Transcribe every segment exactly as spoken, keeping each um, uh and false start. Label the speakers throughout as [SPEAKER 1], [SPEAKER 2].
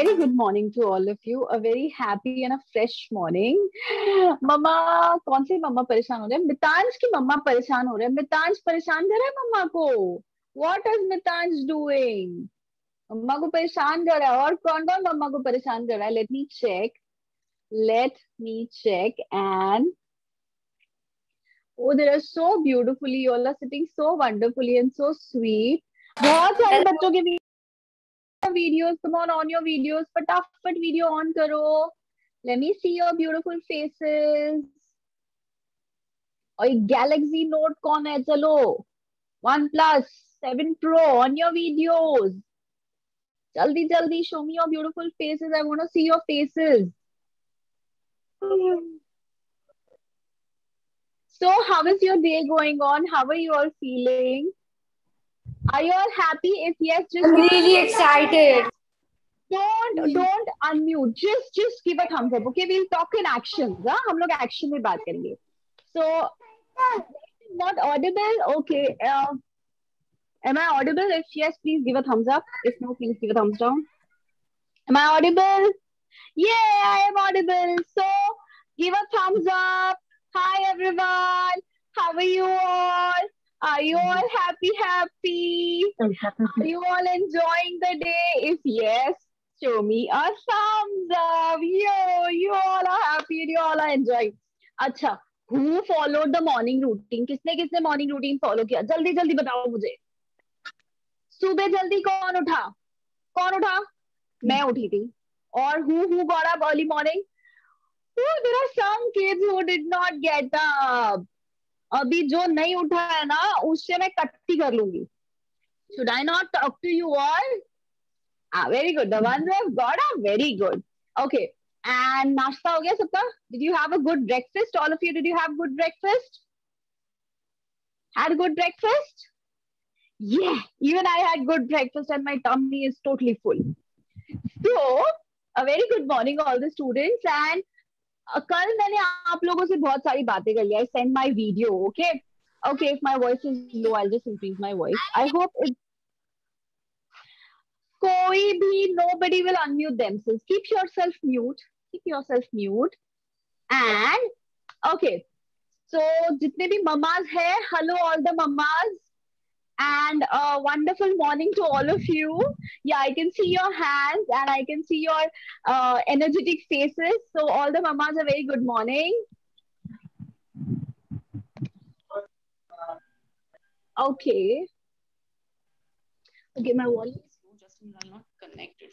[SPEAKER 1] very good morning to all of you. A very happy and a fresh morning. मम्मा कौन सी मम्मा परेशान हो रहे हैं? मितांश की मम्मा परेशान हो रहे हैं. मितांश परेशान कर रहा है मम्मा को. What is Mitansh doing? मम्मा को परेशान कर रहा है. और कौन कौन मम्मा को परेशान कर रहा है? Let me check. Let me check and oh, they are so beautifully. You all are sitting so wonderfully and so sweet. बहुत सारे बच्चों के videos. Come on, on your videos. फटाफट video on करो. Let me see your beautiful faces. और Galaxy Note कौन है? चलो. OnePlus seven Pro on your videos. जल्दी जल्दी show me your beautiful faces. I want to see your faces. So, how is your day going on? How are you all feeling? Are you all happy? If yes, just
[SPEAKER 2] I'm really excited.
[SPEAKER 1] Don't don't unmute. Just just give a thumbs up. Okay, we'll talk in actions. हाँ, हम लोग action में बात करेंगे. So, not audible. Okay. Uh, am I audible? If yes, please give a thumbs up. If no, please give a thumbs down. Am I audible? Yeah, I am audible. So, give a thumbs up. Hi everyone. How are you all? Are you all happy, happy? Are you all enjoying the day? If yes, show me a thumbs up. Yo, you all are happy and you all are enjoying. अच्छा, who followed the morning routine? किसने किसने morning routine follow किया? जल्दी जल्दी बताओ मुझे. सुबह जल्दी कौन उठा? कौन उठा? मैं उठी थी. और who who got up early morning? Oh, there are some kids who did not get up. अभी जो नहीं उठा है ना उससे मैं कट्टी कर लूंगी. Should I not talk to you all? Ah, very good. The ones who have got up, very good. Okay. And नाश्ता हो गया सबका? Did you have a good breakfast? All of you, did you have good breakfast? Had a good breakfast? Yeah, even I had good breakfast and my tummy is totally full. So, a very good morning all the students and Uh, कल मैंने आप लोगों से बहुत सारी बातें कर लिया. I sent my video. Okay. Okay. If my voice is low, I'll just increase my voice. I hope it. कोई भी nobody will unmute themselves. Keep yourself mute. Keep yourself mute. And okay. So जितने भी mamas है, hello all the mamas. And a wonderful morning to all of you. Yeah, I can see your hands and I can see your uh, energetic faces. So all the mamas, a very good morning. Okay. Okay, my volume is low, just not connected.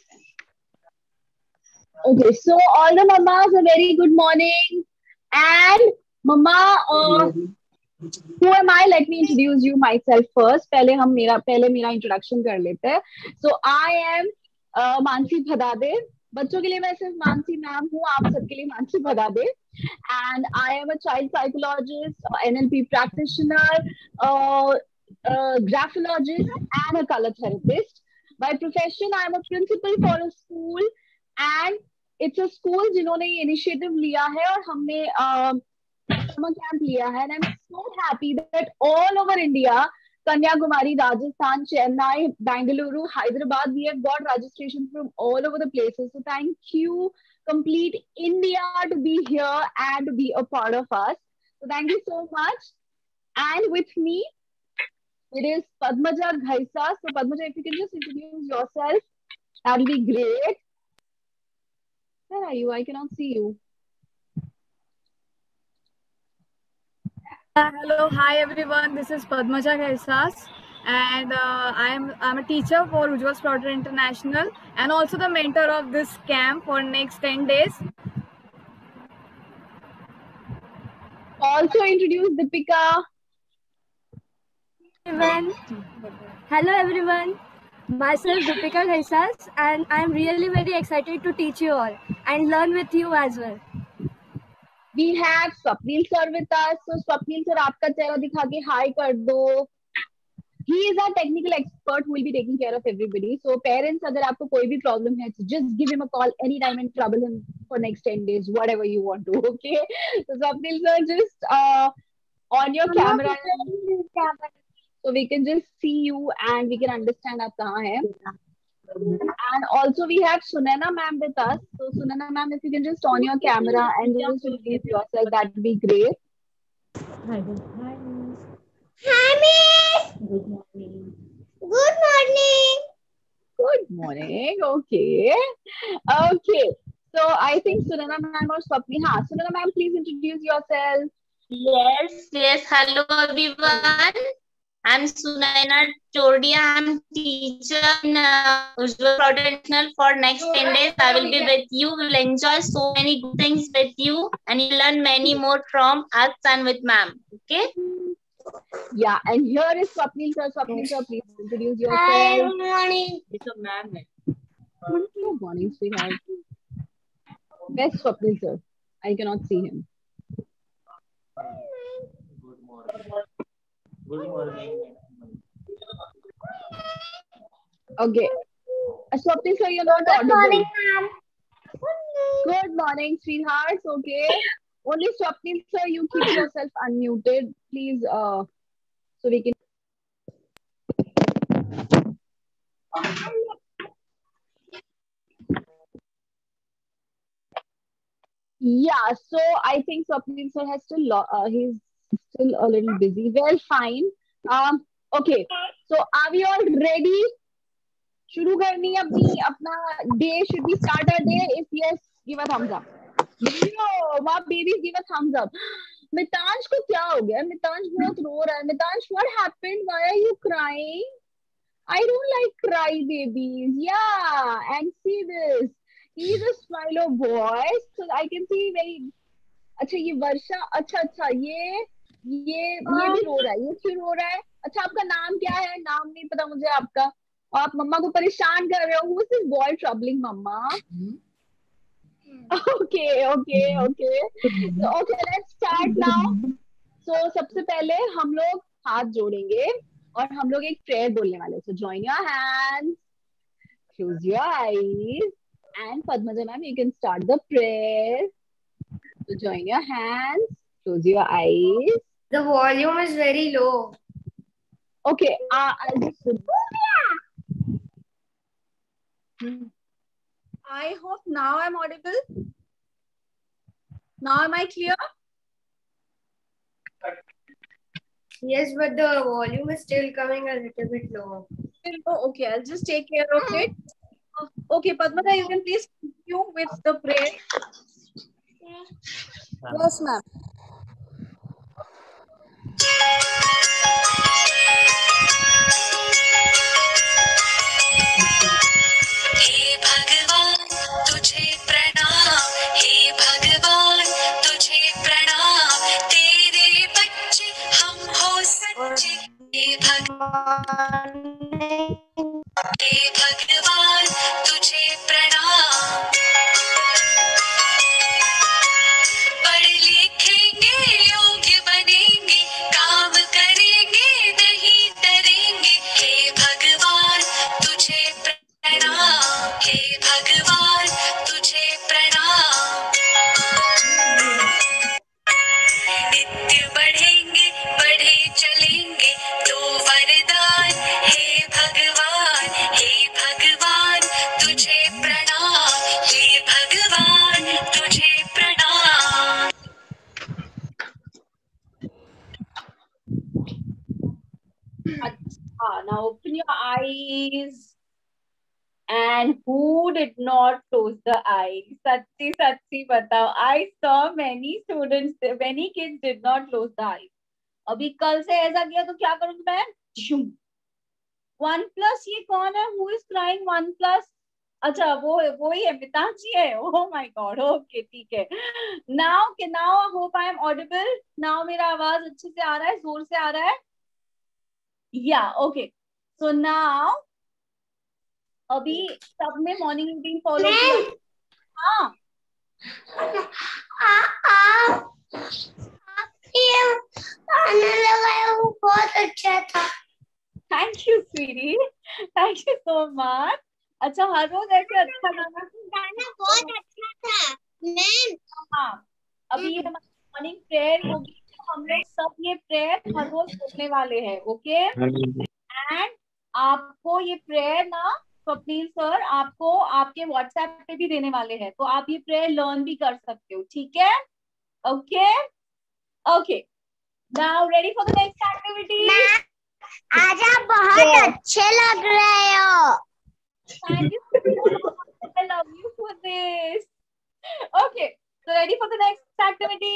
[SPEAKER 1] Okay, so all the mamas, a very good morning. And mama, uh, who am I? Let me introduce you myself first. पहले हम मेरा पहले मेरा introduction कर लेते हैं. So I am uh, Mansi भदादे. बच्चों के लिए मैं सिर्फ मानसी मैम हूँ. आप सबके लिए Mansi भदादे. And I am a child psychologist, uh, N L P practitioner, uh, uh, graphologist, and a color therapist. By profession, I am a principal for a school, and it's a school जिन्होंने ये initiative लिया है और हमने uh, summer camp लिया है. And I'm so happy that all over India, Kanyakumari, Rajasthan, Chennai, Bangalore, Hyderabad, we have got registration from all over the places. So thank you, complete India, to be here and to be a part of us. So thank you so much. And with me, it is Padmaja Ghaisa. So Padmaja, if you can just introduce yourself, that will be great. Where are you? I cannot see you.
[SPEAKER 3] Uh, hello, hi everyone. This is Padmaja Ghaisas, and uh, I'm I'm a teacher for Ujjwal Sprouter International, and also the mentor of this camp for next ten days.
[SPEAKER 1] Also introduce Deepika.
[SPEAKER 2] Everyone. Hello everyone. Myself Deepika Ghaisas, and I'm really very excited to teach you all and learn with you as well.
[SPEAKER 1] We have Swapnil sir with us. So Swapnil sir, आपका चेहरा दिखा के hi कर दो. He is our technical expert who will be taking care of everybody. So parents, अगर आपको कोई भी problem है, so just give him a call anytime and trouble him for next ten days, whatever you want to. Okay. So Swapnil sir, just uh, on your camera, so we can just see you and we can understand आप कहाँ हैं. And also we have Sunana ma'am with us. So Sunana ma'am, if you can just on your camera and just introduce yourself, that would be great.
[SPEAKER 4] Hi, hi.
[SPEAKER 5] Hi, Miss.
[SPEAKER 4] Good morning.
[SPEAKER 5] Good morning.
[SPEAKER 1] Good morning. Okay. Okay. So I think Sunana ma'am or Swapni. Ha, Sunana ma'am, please introduce yourself.
[SPEAKER 5] Yes, yes. Hello, everyone. I'm Sunaina Chordia. I'm teacher in uh, Ujjwal Proudent International. For next ten days, I will be with you. We will enjoy so many good things with you, and you learn many more from us and with ma'am. Okay.
[SPEAKER 1] Yeah, and here is Swapnil sir. Swapnil sir, please introduce yourself.
[SPEAKER 5] Hi, good morning.
[SPEAKER 4] It's a ma'am.
[SPEAKER 1] Good morning, sweetheart. Where's Swapnil sir? I cannot see him.
[SPEAKER 4] Good morning. Good morning.
[SPEAKER 1] Okay. Uh, Swapnil sir, you're not
[SPEAKER 5] Good
[SPEAKER 1] audible.
[SPEAKER 5] morning, ma'am.
[SPEAKER 1] Good morning, sweethearts. Okay. Only Swapnil sir, you keep yourself unmuted, please. Uh, so we can. Yeah. So I think Swapnil sir has still. lo- Uh, he's still a little busy. Well, fine. Um. Okay. So are we all ready? शुरू करनी है अपनी अपना day. Should we start our day? If yes, give a thumbs up. Yo, my babies, give a thumbs up. Mitansh को क्या हो गया? मितांश बहुत रो रहा है. Mitansh, what happened? Why are you crying? I don't like cry babies. Yeah, and see this. He's a smilo boy, so I can see very. अच्छा ये वर्षा. अच्छा अच्छा ये ये ये भी रो रहा है. ये क्यों रो रहा है? अच्छा आपका नाम क्या है? नाम नहीं पता मुझे आपका. और आप मम्मा को परेशान कर रहे हो. Who is this boy troubling mama? Okay, okay, okay. So, okay, let's start now. So, सबसे पहले हम लोग हाथ जोड़ेंगे और हम लोग एक प्रेयर बोलने वाले. So, join your hands, close your eyes, and Padmaja ma'am, you can start the prayer. So, join your hands, close your eyes.
[SPEAKER 5] The volume is very low.
[SPEAKER 1] Okay, uh, I'll just.
[SPEAKER 3] I hope now I'm audible. Now am I clear?
[SPEAKER 5] Yes, but the volume is still coming a little bit low.
[SPEAKER 3] Oh, okay, I'll just take care of it. Okay, Padmata, you can please continue with the prayer. Yes, ma'am.
[SPEAKER 6] हे भगवान तुझे प्रणाम, हे भगवान तुझे प्रणाम, तेरे बच्चे हम हो सच्चे, हे भगवान हे भगवान तुझे प्रणाम। पढ़ लिखेंगे योग्य बनेंगे, काम करेंगे नहीं डरेंगे, हे भगवान तुझे प्रणाम, हे भगवान तुझे प्रणाम। नित्य बढ़ेंगे बढ़े चलेंगे तो वरदान, हे भगवान हे भगवान तुझे प्रणाम, हे भगवान तुझे प्रणाम।
[SPEAKER 1] Ah, now open your eyes. And who did not close the eyes? Satchi, Satchi, batao. I saw many students, many kids did not close the eyes. अभी कल से ऐसा किया तो क्या करूँगी मैं? One plus ये कौन है? Who is crying? One plus? अच्छा वो वो ही है, मितांशी है. Oh my God. Okay, ठीक है. Now, okay, now I hope I am audible. Now मेरा आवाज अच्छे से आ रहा है, जोर से आ रहा है. Yeah, okay. So now अभी सबने मॉर्निंग रूटीन फॉलो किया. हाँ.
[SPEAKER 5] बहुत अच्छा था.
[SPEAKER 1] Thank you sweetie, thank you so much. अच्छा हर रोज ऐसे अच्छा गाना
[SPEAKER 5] गाना बहुत अच्छा था मैम.
[SPEAKER 1] हाँ. अभी ये हमारी मॉर्निंग प्रेयर होगी, हम लोग सब ये प्रेयर हर रोज बोलने वाले हैं. ओके. एंड आपको ये प्रेयर ना तो प्लीज सर आपको आपके व्हाट्सएप पे भी देने वाले हैं, तो आप ये प्रेयर लर्न भी कर सकते हो, ठीक है? Okay okay, now ready for the next activity.
[SPEAKER 7] आज आप बहुत अच्छे लग रहे हो।
[SPEAKER 1] Thank you so much. I love you for this. Okay, so ready for the next activity?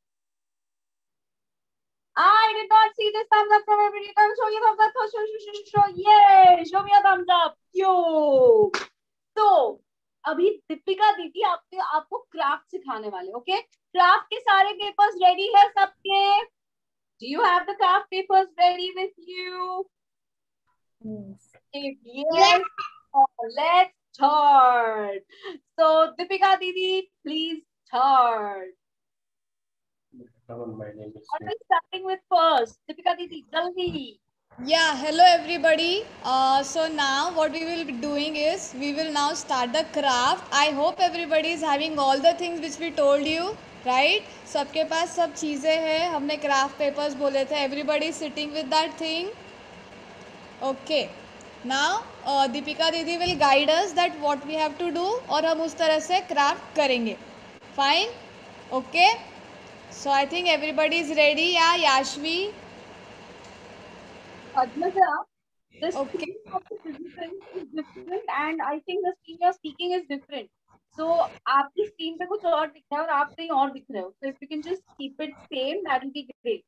[SPEAKER 1] I did not see this thumbs up from everybody. Come show your thumbs up. Show, show, show, show. Yay! Show me a thumbs up. Yo. So अभी दीपिका दीदी आपके आपको craft सिखाने वाले, okay? Craft के सारे papers ready है सबके? Do you have the craft papers ready with you? Yes. If yes, yes. Oh, let's start. So Deepika Didi, please start.
[SPEAKER 8] Come on, my name is.
[SPEAKER 1] What are we starting with first? Deepika Didi, jaldi.
[SPEAKER 3] Yeah, hello everybody. Uh, so now what we will be doing is we will now start the craft. I hope everybody is having all the things which we told you, right? सबके पास सब चीज़ें हैं, हमने craft papers बोले थे. Everybody is sitting with that thing. Okay. Now uh, Deepika Didi will guide us that what we have to do और हम उस तरह से craft करेंगे. Fine? Okay. So I think everybody is ready. Yeah, Yashvi.
[SPEAKER 1] Padmaja, the
[SPEAKER 3] Okay.
[SPEAKER 1] speed of the participants is different and I think the speed you're speaking is different. So आपकी screen पे कुछ और दिख रहा है और आप कहीं और दिख रहे हो. So if you can just keep it same, that will be great.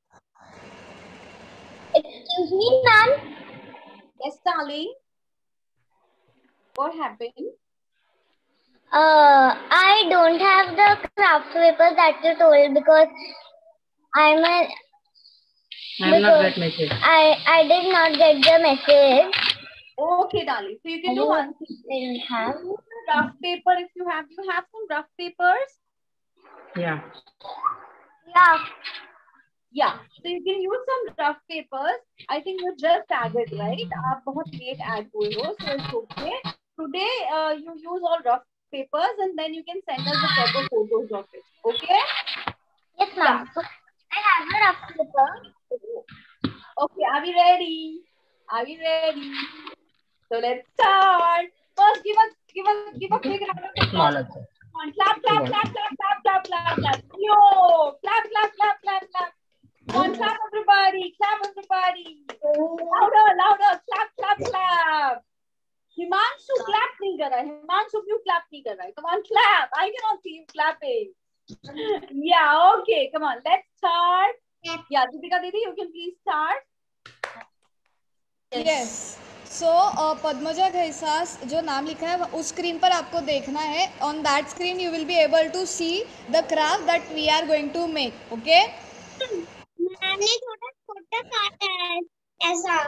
[SPEAKER 7] Excuse me, ma'am.
[SPEAKER 1] Yes, darling. What happened?
[SPEAKER 7] Uh, I don't have the craft paper that you told because I'm a.
[SPEAKER 4] I have not get message.
[SPEAKER 7] I I did not get the message.
[SPEAKER 1] Okay, darling. So you can do one thing.
[SPEAKER 7] I don't have.
[SPEAKER 1] Rough paper. If you have, you have some rough papers.
[SPEAKER 4] Yeah.
[SPEAKER 7] Yeah.
[SPEAKER 1] Yeah. So you can use some rough papers. I think you just added, right? आप बहुत late add हुए हो, so it's okay. Today, uh, you use all rough papers and then you can send us the proper photos of it. Okay?
[SPEAKER 7] Yes, ma'am. I have a rough paper.
[SPEAKER 1] Okay. Are we ready? Are we ready? So let's start. First, give us, give us, give a big round of applause. Come on, clap, clap, clap, clap, clap, clap, clap, clap. Yo, clap, clap, clap, clap, clap. Come on, clap everybody, clap everybody. Louder, louder, clap, clap, clap. Himanshu clap नहीं कर रहा है. Himanshu क्यों clap नहीं कर रहा है? Come on, clap. I cannot see you clapping. Yeah, okay. Come on, let's start. Yeah, Deepika Didi, you can please start.
[SPEAKER 3] Yes. So uh, Padmaja Ghaisas जो नाम लिखा है उस स्क्रीन पर आपको देखना है. On that screen you will be able to see the craft that we are going to make. Okay?
[SPEAKER 7] मैंने थोड़ा छोटा काटा है ऐसा.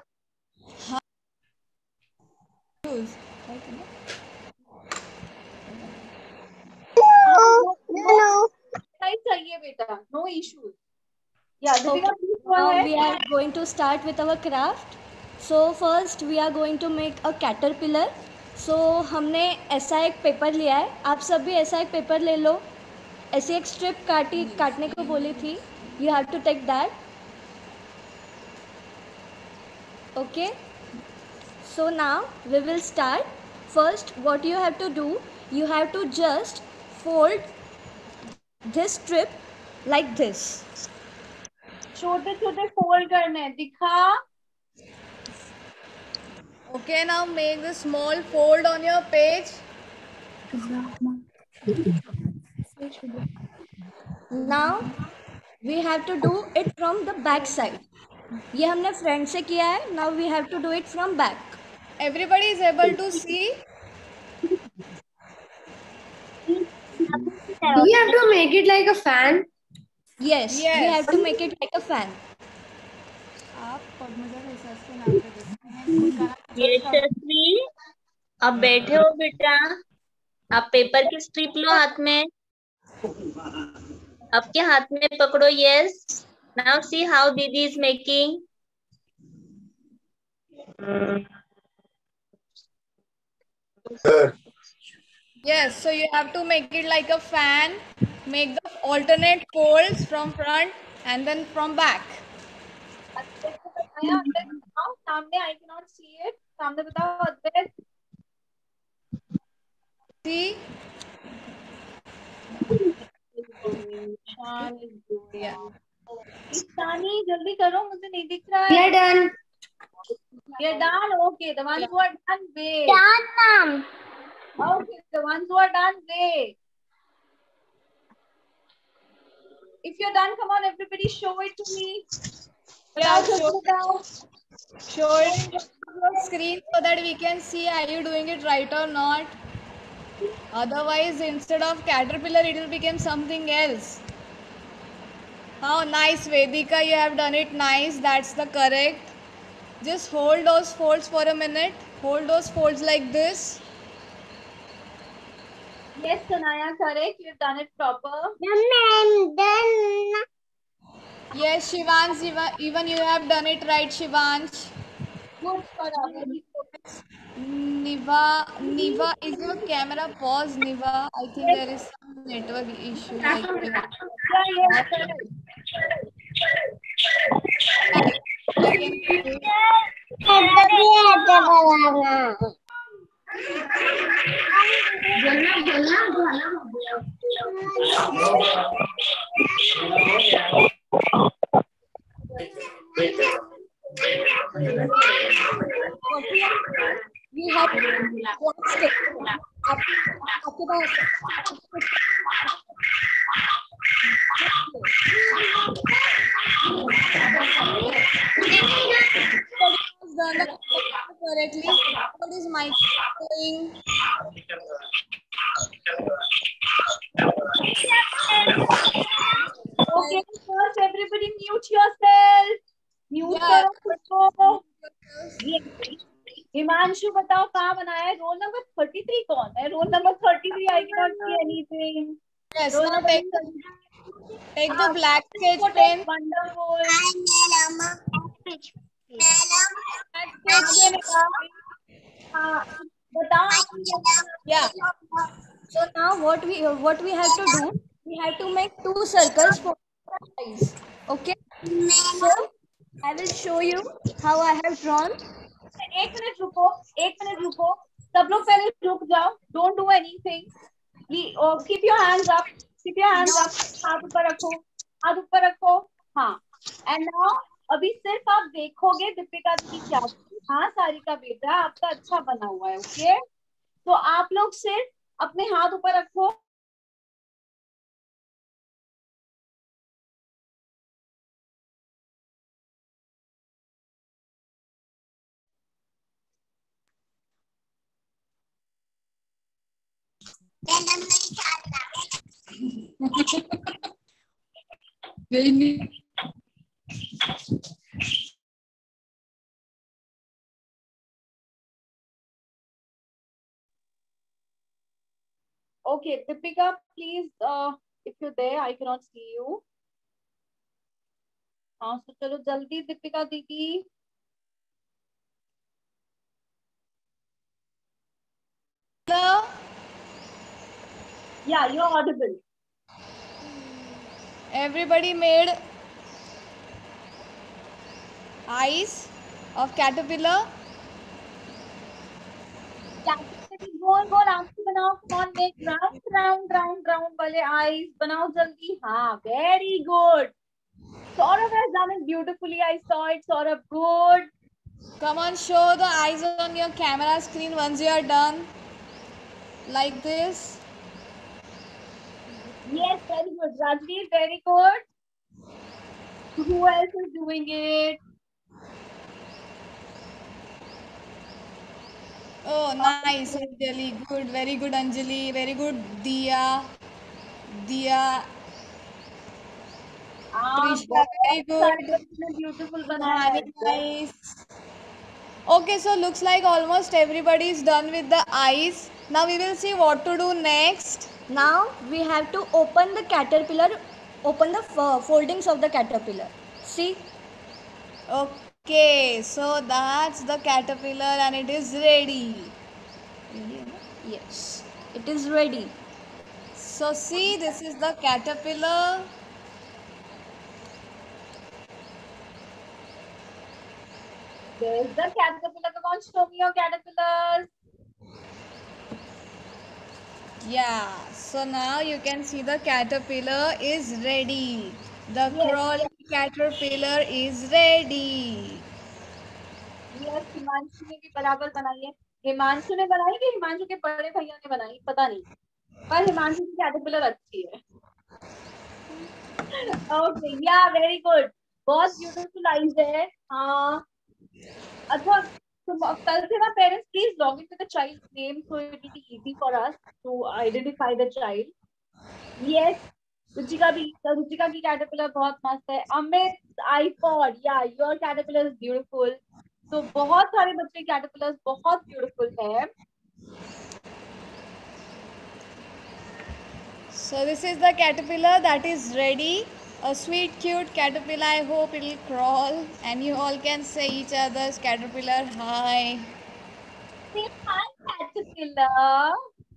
[SPEAKER 1] Size चाहिए बेटा. No issues. Yeah, Deepika, please go
[SPEAKER 2] Now
[SPEAKER 1] ahead.
[SPEAKER 2] we are going to start with our craft. So first we are going to make a caterpillar. So हमने ऐसा एक पेपर लिया है. आप सब भी ऐसा एक पेपर ले लो. ऐसी एक स्ट्रिप काटी काटने को बोली थी. You have to take that. Okay. So now we will start. First, what you have to do, you have to just fold this strip like this.
[SPEAKER 1] छोटे छोटे फोल्ड करने हैं. दिखा.
[SPEAKER 3] Okay, now make the small fold on your page.
[SPEAKER 2] Now we have to do it from the back side. ये हमने front से किया है. Now we have to do it from back.
[SPEAKER 3] Everybody is able to see.
[SPEAKER 9] Do we have to make it like a fan?
[SPEAKER 2] Yes, we
[SPEAKER 3] Yes.
[SPEAKER 2] have to make it like a fan.
[SPEAKER 3] आप पद्मजा गैसास के नाम पे देखते हैं.
[SPEAKER 5] यशस्वी, अब बैठे हो बेटा. आप पेपर की स्ट्रिप लो हाथ में. आपके हाथ में पकड़ो. Yes. Now see how Didi is making.
[SPEAKER 3] Yes, so you have to make it like a fan. Make the alternate folds from front and then from back.
[SPEAKER 1] बताया अंदर बताओ. सामने I cannot see it. सामने बताओ. अंदर
[SPEAKER 3] See?
[SPEAKER 1] Yeah. Ishani, जल्दी करो, मुझे नहीं दिख रहा है.
[SPEAKER 9] We are done.
[SPEAKER 1] You're done. Okay, the ones who are done, wait.
[SPEAKER 7] Done, ma'am.
[SPEAKER 1] Okay, the ones who are done, wait. If you're done, come on, everybody, show it to me.
[SPEAKER 3] Yeah, show, show it on your screen so that we can see are you doing it right or not. Otherwise, instead of caterpillar, it will become something else. Oh, nice, Vedika, you have done it nice. That's the correct. Just hold those folds for a minute. Hold those folds like this.
[SPEAKER 1] Yes, Sanaya, correct. You've done it proper.
[SPEAKER 7] Ma'am, done.
[SPEAKER 3] Yes, Shivansh, even, even you have done it right, Shivansh.
[SPEAKER 1] Good, Sarah.
[SPEAKER 3] Niva, Niva, is your camera paused, Niva? I think there is some network issue. Like
[SPEAKER 1] Yeah, yes, correct.
[SPEAKER 2] We have one step. आपके पास
[SPEAKER 3] correctly. What is my doing?
[SPEAKER 1] Okay, first everybody mute yourself. Mute
[SPEAKER 3] Yeah.
[SPEAKER 1] करो. हिमांशु बताओ कहाँ बनाया है? Roll number thirty three कौन है? Roll number thirty three I cannot see anything.
[SPEAKER 3] Yes,
[SPEAKER 1] Roll
[SPEAKER 3] now
[SPEAKER 1] number
[SPEAKER 3] take, take the black sketch
[SPEAKER 1] What
[SPEAKER 3] pen.
[SPEAKER 1] is wonderful.
[SPEAKER 3] Black sketch pen.
[SPEAKER 1] हाँ, बताओ.
[SPEAKER 3] Yeah.
[SPEAKER 2] So now what we what we have to do? We have to make two circles for eyes. Okay. So I will show you how I have drawn.
[SPEAKER 1] एक minute रुको, एक minute रुको. सब लोग पहले रुक जाओ. Don't do anything. Keep your hands up. Keep your hands up. हाथ ऊपर रखो. हाथ ऊपर रखो. हाँ. And now अभी सिर्फ आप देखोगे दीपिका की क्या. हाँ, सारिका बेटा आपका अच्छा बना हुआ है. ओके. तो आप लोग सिर्फ अपने हाथ ऊपर रखो. Okay, Deepika, please, uh, if you're there, I cannot see you. हाँ, so चलो जल्दी दीपिका दीदी.
[SPEAKER 3] Hello?
[SPEAKER 1] Yeah, you're audible.
[SPEAKER 3] Everybody made eyes of caterpillar.
[SPEAKER 1] गोल गोल आंखें बनाओ. Come on, make round round round round वाले eyes बनाओ जल्दी. हाँ, very good. Saurabh has done it beautifully. I saw it. Saurabh, good.
[SPEAKER 3] Come on, show the eyes on your camera screen once you are done. Like this.
[SPEAKER 1] Yes, very good. Rajveer, very good. Who else is doing it?
[SPEAKER 3] Oh, nice, Anjali. Good, very good, Anjali. Very good, Diya. Diya.
[SPEAKER 1] Ah,
[SPEAKER 3] Trisha, very good.
[SPEAKER 1] Beautiful banana.
[SPEAKER 3] Nice. Okay, so looks like almost everybody is done with the eyes. Now we will see what to do next.
[SPEAKER 2] Now we have to open the caterpillar, open the uh, foldings of the caterpillar. See?
[SPEAKER 3] Okay, so that's the caterpillar and it is ready.
[SPEAKER 2] Yes, it is ready.
[SPEAKER 3] So see, this is the caterpillar.
[SPEAKER 1] There's the caterpillar. Come on, show me your caterpillars.
[SPEAKER 3] Yeah, so now you can see the caterpillar is ready. The crawling caterpillar is ready.
[SPEAKER 1] Yes, Himanshu ने भी बराबर बनाई है. हिमांशु ने बनाई कि हिमांशु के बड़े भैया ने बनाई, पता नहीं, पर हिमांशु की कैटरपिलर अच्छी है. ओके, या वेरी गुड, बहुत ब्यूटीफुल आइज है. हाँ, अच्छा, कल से ना parents please log in with the child name so it will be easy for us to identify the child. Yes, Ruchika भी, रुचिका की कैटरपिलर बहुत मस्त है. Amit iPod, yeah your caterpillar is beautiful. तो बहुत सारे बच्चे कैटरपिलर्स बहुत ब्यूटीफुल है.
[SPEAKER 3] So this is the caterpillar that is ready. A sweet, cute caterpillar. I hope it will crawl, and you all can say each other's caterpillar hi.
[SPEAKER 1] Say hi, caterpillar.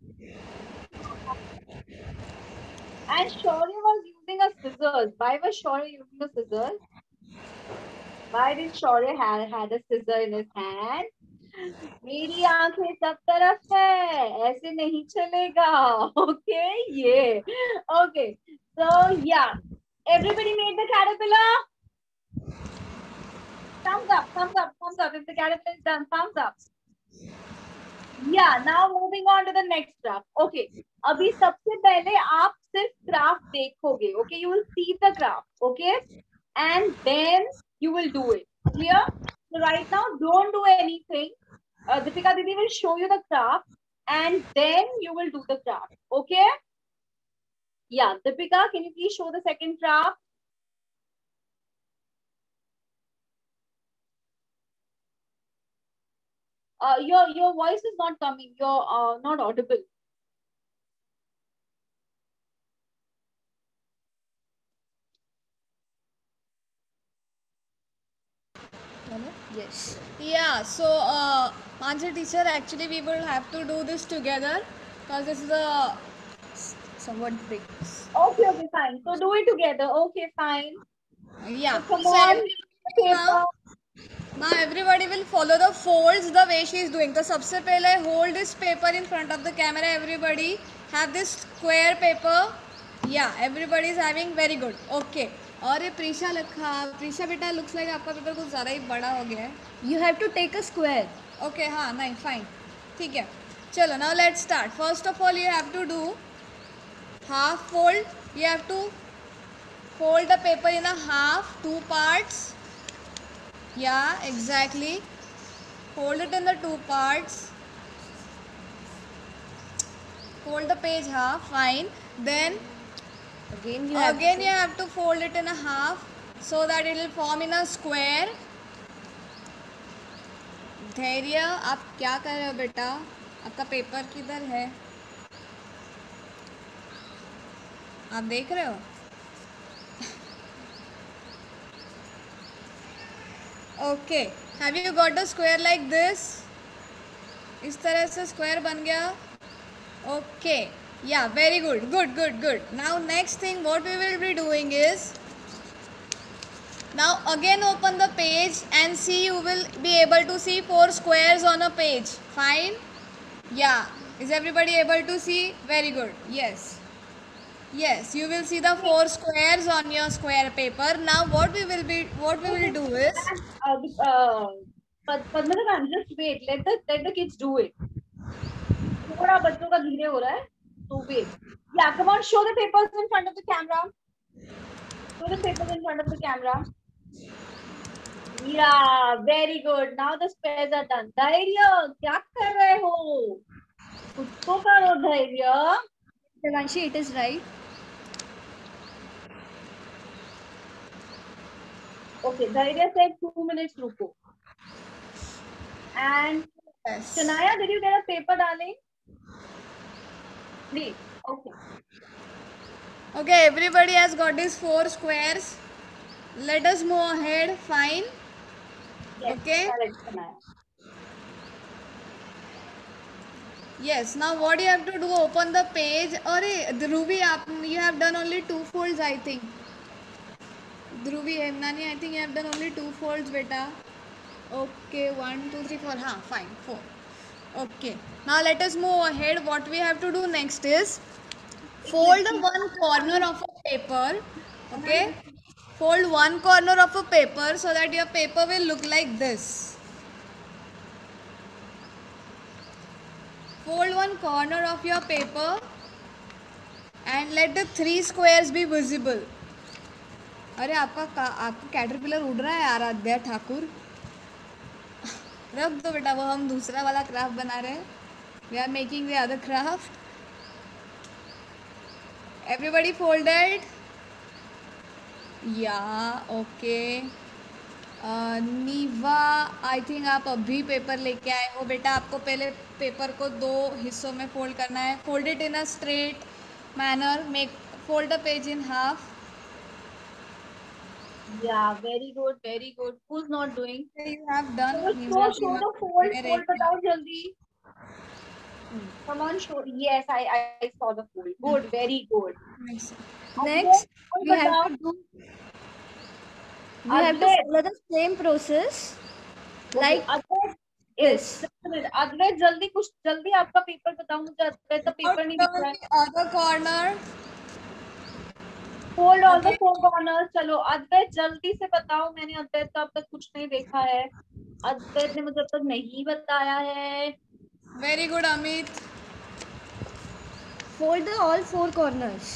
[SPEAKER 1] And Shaurya was using a scissors. Why was Shaurya using a scissors? Why did Shaurya had had a scissor in his hand? मेरी आंखें सब तरफ है, ऐसे नहीं चलेगा. Okay, ये okay. So yeah, everybody made the caterpillar. Thumbs up, thumbs up, thumbs up. If the caterpillar is done, thumbs up. Yeah, now moving on to the next craft. Okay, अभी सबसे पहले आप सिर्फ craft देखोगे. Okay, you will see the craft. Okay, and then you will do it. Clear? So right now, don't do anything. Uh, Deepika Didi will show you the craft, and then you will do the craft. Okay? Yeah, Deepika, can you please show the second craft? Uh, your your voice is not coming. You're uh, not audible.
[SPEAKER 3] Yes. Yeah. So, uh, Mansi teacher, actually, we will have to do this together because this is a somewhat big.
[SPEAKER 1] Okay, okay, fine. So do it together. Okay, fine.
[SPEAKER 3] Yeah.
[SPEAKER 1] So, come
[SPEAKER 3] So
[SPEAKER 1] on.
[SPEAKER 3] every- now, now everybody will follow the folds the way she is doing. So, सबसे पहले hold this paper in front of the camera. Everybody have this square paper. Yeah. Everybody is having very good. Okay. और ये प्रीशा लिखा, प्रीशा बेटा looks like आपका paper कुछ ज़्यादा ही बड़ा हो गया है.
[SPEAKER 2] You have to take a square.
[SPEAKER 3] Okay, हाँ, नहीं, फाइन, ठीक है. चलो, now let's start. First of all you have to do half fold. You have to fold the paper in a half, two parts. Yeah, exactly. Fold it in the two parts. Fold the page half, fine. Then
[SPEAKER 2] Again you have
[SPEAKER 3] again
[SPEAKER 2] to
[SPEAKER 3] you have to fold it in a half so that it will form in a square. धैर्य, आप क्या कर रहे हो बेटा? आपका paper किधर है? आप देख रहे हो? Okay, have you got the square like this? इस तरह से स्क्वायर बन गया. Okay, yeah, very good, good, good, good. Now next thing what we will be doing is, now again open the page and see, you will be able to see four squares on a page. Fine? Yeah, is everybody able to see? Very good. Yes. Yes, you will see the four squares on your square paper. Now what we will be, what we will do is,
[SPEAKER 1] Uh, uh, Pad- Padmanabhan, just wait. Let the let the kids do it. थोड़ा बच्चों का धीरे हो रहा है, तो wait. Yeah, come on, show the papers in front of the camera. Show the papers in front of the camera. Yeah, very good. Now the squares are done. धैर्य, क्या कर रहे हो? उसको करो धैर्य.
[SPEAKER 2] Devanshi, it is right.
[SPEAKER 1] Okay, धैर्य said two minutes रुको. And
[SPEAKER 3] yes.
[SPEAKER 1] Shanaya, did you get a paper, darling? Please. Okay.
[SPEAKER 3] Okay, everybody has got these four squares. Let us move ahead. Fine.
[SPEAKER 1] Yes,
[SPEAKER 3] Okay.
[SPEAKER 1] correct, Shanaya.
[SPEAKER 3] Yes. Now what you have to do? Open the page. Or Dhruvi, you have done only two folds, I think. Dhruvi, Hemnani, I think you have done only two folds, beta. Okay, one, two, three, four. हाँ, fine, four. Okay. Now let us move ahead. What we have to do next is fold the one corner of a paper. Okay. Fold one corner of a paper so that your paper will look like this. Fold one corner of your paper and let the three squares be visible. अरे आपका आपका caterpillar उड़ रहा है आराध्या ठाकुर. रख दो बेटा, वो हम दूसरा वाला क्राफ्ट बना रहे हैं. We are making the other craft. Everybody folded? Yeah, okay. uh, Neeva I think आप अभी पेपर लेके आए हो बेटा. आपको पहले पेपर को दो हिस्सों में फोल्ड करना है. Fold it in a straight manner. Make fold the page in half.
[SPEAKER 1] Yeah, very good, very good. Who's not doing?
[SPEAKER 3] You have done.
[SPEAKER 1] Show, show the fold, fold बताओ जल्दी. Come on, show. Yes, I, I, I saw the fold. Good, very good.
[SPEAKER 2] Next, Next we have to do. We have to follow the same process. Like
[SPEAKER 1] yes. अद्वैत जल्दी कुछ जल्दी आपका paper बताओ मुझे. अद्वैत का paper नहीं दिख रहा है.
[SPEAKER 3] Other corner.
[SPEAKER 1] Fold all the four corners. चलो अद्वैत जल्दी से बताओ. मैंने अद्वैत का अब तक कुछ नहीं देखा है. अद्वैत ने मुझे अब तक नहीं बताया है.
[SPEAKER 3] Very good, Amit.
[SPEAKER 2] Fold the all four corners.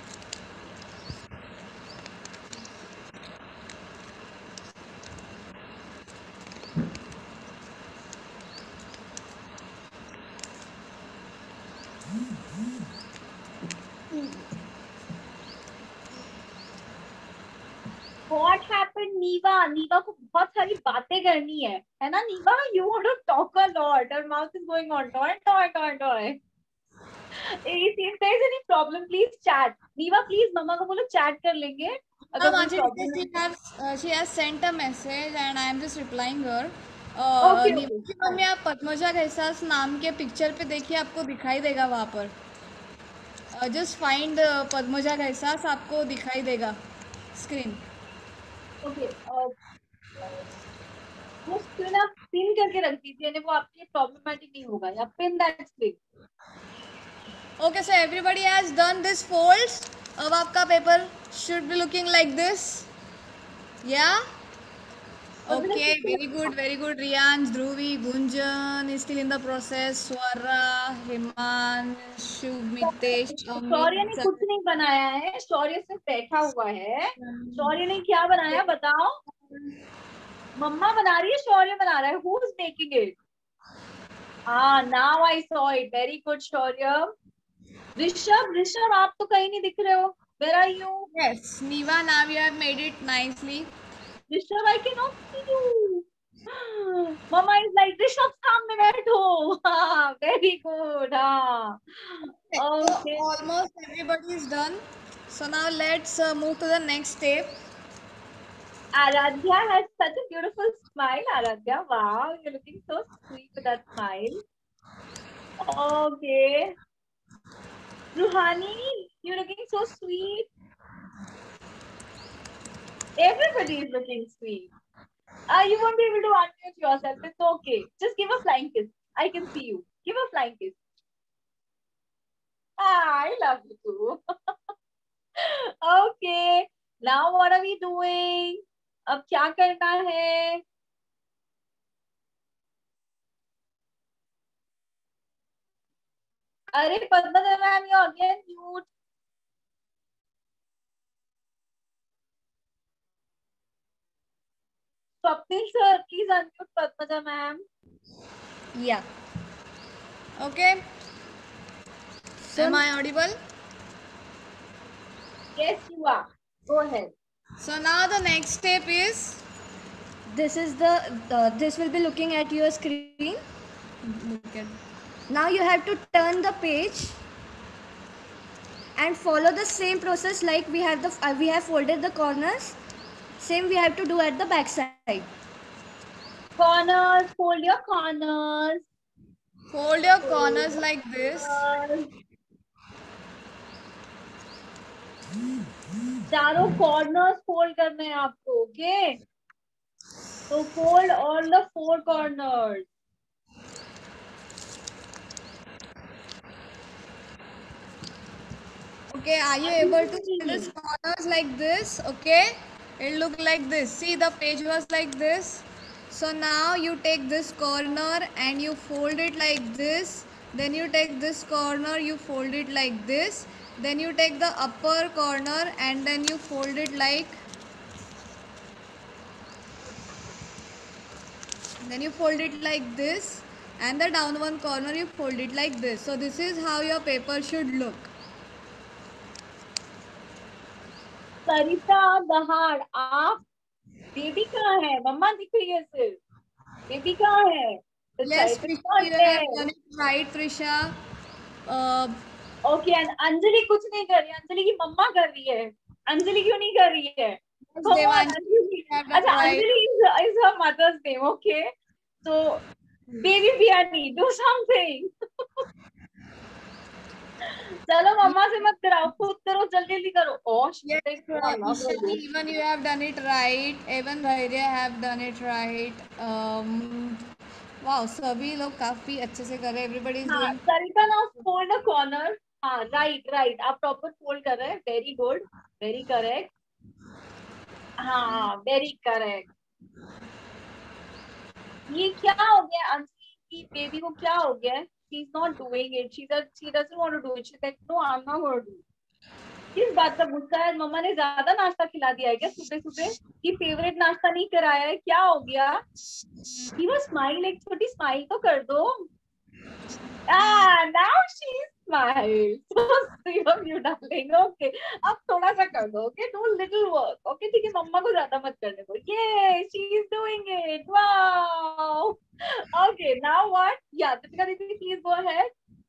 [SPEAKER 1] What happened, Niva? Niva को बहुत सारी बातें करनी है, है ना Niva? You want to talk a lot. Her mouth is going on. Toy, toy, toy, toy. If there is any problem, please chat. Niva, please, मम्मा को बोलो chat कर लेंगे.
[SPEAKER 3] अगर कोई problem
[SPEAKER 1] है.
[SPEAKER 3] She has she has sent a message and I am just replying her. Uh, okay, okay. Mummy आप पद्मजा घैसास नाम के पिक्चर पे देखिए, आपको दिखाई देगा वहाँ पर. Just find पद्मजा घैसास, आपको दिखाई देगा स्क्रीन.
[SPEAKER 1] ओके वो स्क्रीन आप पिन करके रख दीजिए ना, वो आपके लिए प्रॉब्लमेटिक नहीं होगा. Yeah pin that screen.
[SPEAKER 3] Okay so everybody has done this folds. अब आपका paper should be looking like this. Yeah okay, very good, very good. Riyansh, Dhruvi, Gunjan is still in the process. Swara, Himanshu, Mitesh,
[SPEAKER 1] Shaurya ने कुछ नहीं बनाया है. शौर्य सिर्फ बैठा हुआ है. शौर्य ने क्या बनाया बताओ. मम्मा बना रही है, शौर्य बना रहा है. Who is making it? हाँ, now I saw it. Very good Shaurya. Rishabh, Rishabh आप तो कहीं नहीं दिख रहे हो. Where are you?
[SPEAKER 3] Yes Neeva, now you have made it nicely.
[SPEAKER 1] Rishabh, I cannot see you. Mama is like, Rishabh सामने बैठो. हाँ, very good. हाँ. Okay.
[SPEAKER 3] So, almost everybody is done. So now let's uh, move to the next step.
[SPEAKER 1] Aradhya has such a beautiful smile. Aradhya, wow, you're looking so sweet with that smile. Okay. Ruhani, you're looking so sweet. Everybody is looking sweet. Uh, you won't be able to unmute yourself. It's okay. Just give a flying kiss. I can see you. Give a flying kiss. Ah, I love you too. Okay. Now what are we doing? अब क्या करना है? अरे Padmaja ma'am, you again mute. Swapnil sir, please unmute Padmaja ma'am.
[SPEAKER 2] Yeah.
[SPEAKER 3] Okay. So, am I audible?
[SPEAKER 1] Yes, you are. Go ahead.
[SPEAKER 3] So now the next step is.
[SPEAKER 2] This is the, the this will be looking at your screen.
[SPEAKER 3] Look at.
[SPEAKER 2] Now you have to turn the page and follow the same process like we have the uh, we have folded the corners. Same we have to do at the back side.
[SPEAKER 1] Corners, fold your corners.
[SPEAKER 3] Fold your corners like this.
[SPEAKER 1] चारों corners fold करने हैं आपको, okay? So fold all the four corners.
[SPEAKER 3] Okay, are you able to see the corners like this? Okay, it look like this. See, the page was like this. So now you take this corner and you fold it like this. Then you take this corner, you fold it like this. Then you take the upper corner and then you fold it like. Then you fold it like this. And the down one corner you fold it like this. So this is how your paper should look.
[SPEAKER 1] सरिता दहाड़, आप baby कहाँ है? मम्मा दिख रही है सिर्फ, baby कहाँ है?
[SPEAKER 3] Yes, Prisha, you have done it right, Prisha. Uh,
[SPEAKER 1] okay, and Anjali कुछ नहीं कर रही, अंजलि की मम्मा कर रही है. अंजलि क्यों नहीं कर रही है? अच्छा, Anjali is, is her mother's name. Okay, so baby Biani, do something. चलो मम्मा से मत कराओ, खुद करो, जल्दी जल्दी करो. Oh,
[SPEAKER 3] yes, even you have done it right. Even Dhairya have done it right. Um, wow, सभी लोग काफी अच्छे से कर रहे हैं. Everybody is doing.
[SPEAKER 1] Sarita, now fold a corner. हाँ, right, right. आप proper fold कर रहे हैं. Very good, very correct. हाँ, very correct. ये क्या हो गया? अंजलि की बेबी को क्या हो गया? She's not doing it. She does. She doesn't want to do it. She's like, no, I'm not going to do it. किस बात का गुस्सा है? मम्मा ने ज्यादा नाश्ता खिला दिया है क्या सुबह सुबह? कि फेवरेट नाश्ता नहीं कराया है? क्या हो गया? Give a smile, एक छोटी स्माइल तो कर दो. Ah, now she smiles. So sweet of you, darling. Okay, अब थोड़ा सा कर दो. Okay, do little work. Okay, ठीक है, मम्मा को ज्यादा मत करने दो. Yay, she is doing it. Wow. Okay, now what? Yeah, Deepika Didi, please go ahead.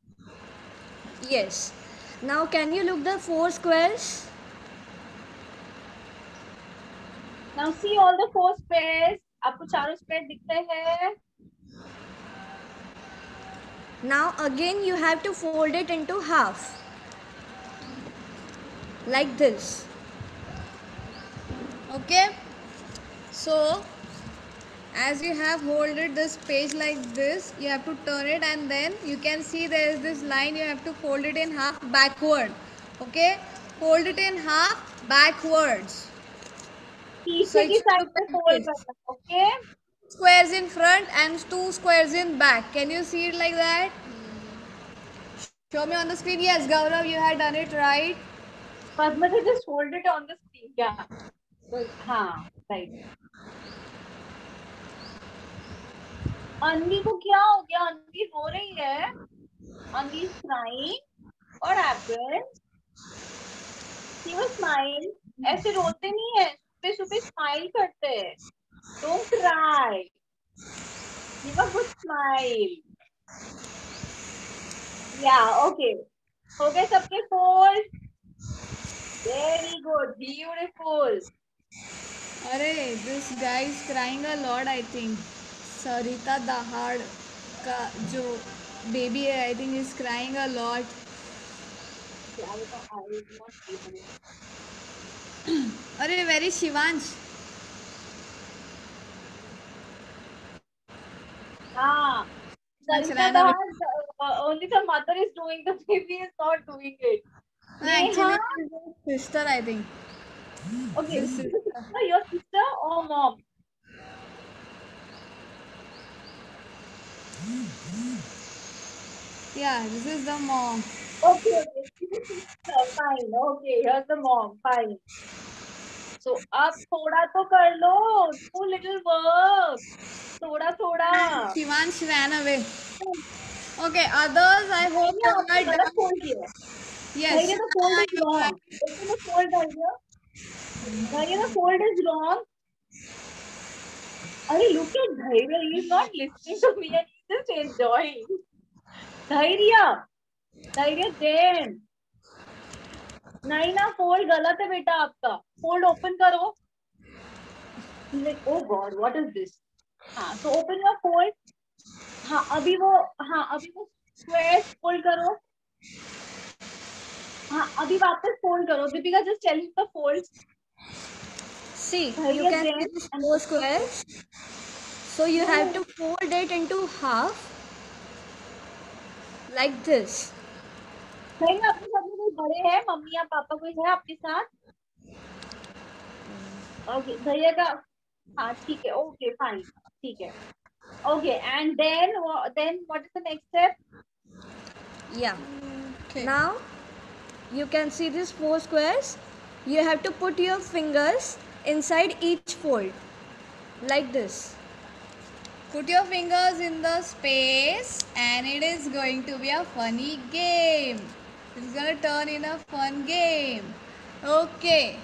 [SPEAKER 2] Yes. Now can you look the four squares?
[SPEAKER 1] Now see all the four squares. आपको चारों square दिखते हैं?
[SPEAKER 2] Now again you have to fold it into half. Like this.
[SPEAKER 3] Okay. So as you have folded this page like this, you have to turn it and then you can see there is this line, you have to fold it in half backward. Okay, fold it in half backwards.
[SPEAKER 1] So की side पे fold करना, okay?
[SPEAKER 3] Squares in front and two squares in back. Can you see it like that? Show me on the screen. Yes, Gaurav, you had done it right.
[SPEAKER 1] Padma just hold it on the screen. Yeah. हाँ, right. Anvi को क्या हो गया? अन्वी रो रही है. Anvi is crying. What happened? She was smile. ऐसे रोते नहीं है. सुबह सुबह smile करते हैं. Don't cry. Give a good smile. Yeah, okay. हो गए सबके fold. Very good. Beautiful.
[SPEAKER 3] अरे, this guy is crying a lot, I think. Sarita Dahad का जो baby है, I think is crying a lot. अरे, very Shivansh.
[SPEAKER 1] Ah, Sarita Dahad, uh, only the mother is doing, the baby is not doing it.
[SPEAKER 3] Actually, sister, I think.
[SPEAKER 1] Okay, sister, your sister or mom?
[SPEAKER 3] Yeah, this is the mom.
[SPEAKER 1] Okay, okay, fine. Okay, here's the mom. Fine. So, अब थोड़ा तो कर लो. Do little work. थोड़ा थोड़ा.
[SPEAKER 3] Shivansh ran away. Okay, others, I hope you are done.
[SPEAKER 1] Fold here.
[SPEAKER 3] Yes.
[SPEAKER 1] The fold is wrong. Open the fold here. The fold is wrong. Arey, look at Dhairya. He is not listening to me and he is just enjoying. Dhairya. Dhairya, then. नहीं ना, fold गलत है बेटा आपका. Fold open करो. Like, oh God, what is this? हाँ, so open your fold. हाँ, अभी वो, हाँ, अभी वो square fold करो. हाँ, अभी वापस fold करो. Deepika, just tell him the folds.
[SPEAKER 2] See, you can see the four squares. So you have to fold it into half like this.
[SPEAKER 1] नहीं, आपने सबने बड़े हैं, मम्मी या पापा कोई है आपके साथ? ओके, भैया का, हाँ ठीक है, ओके फाइन, ठीक है, okay. And then then what is the next step?
[SPEAKER 2] Yeah. Now you can see these four squares. You have to put your fingers inside each fold like this.
[SPEAKER 3] Put your fingers in the space and it is going to be a funny game. It's gonna turn in a fun game. Okay.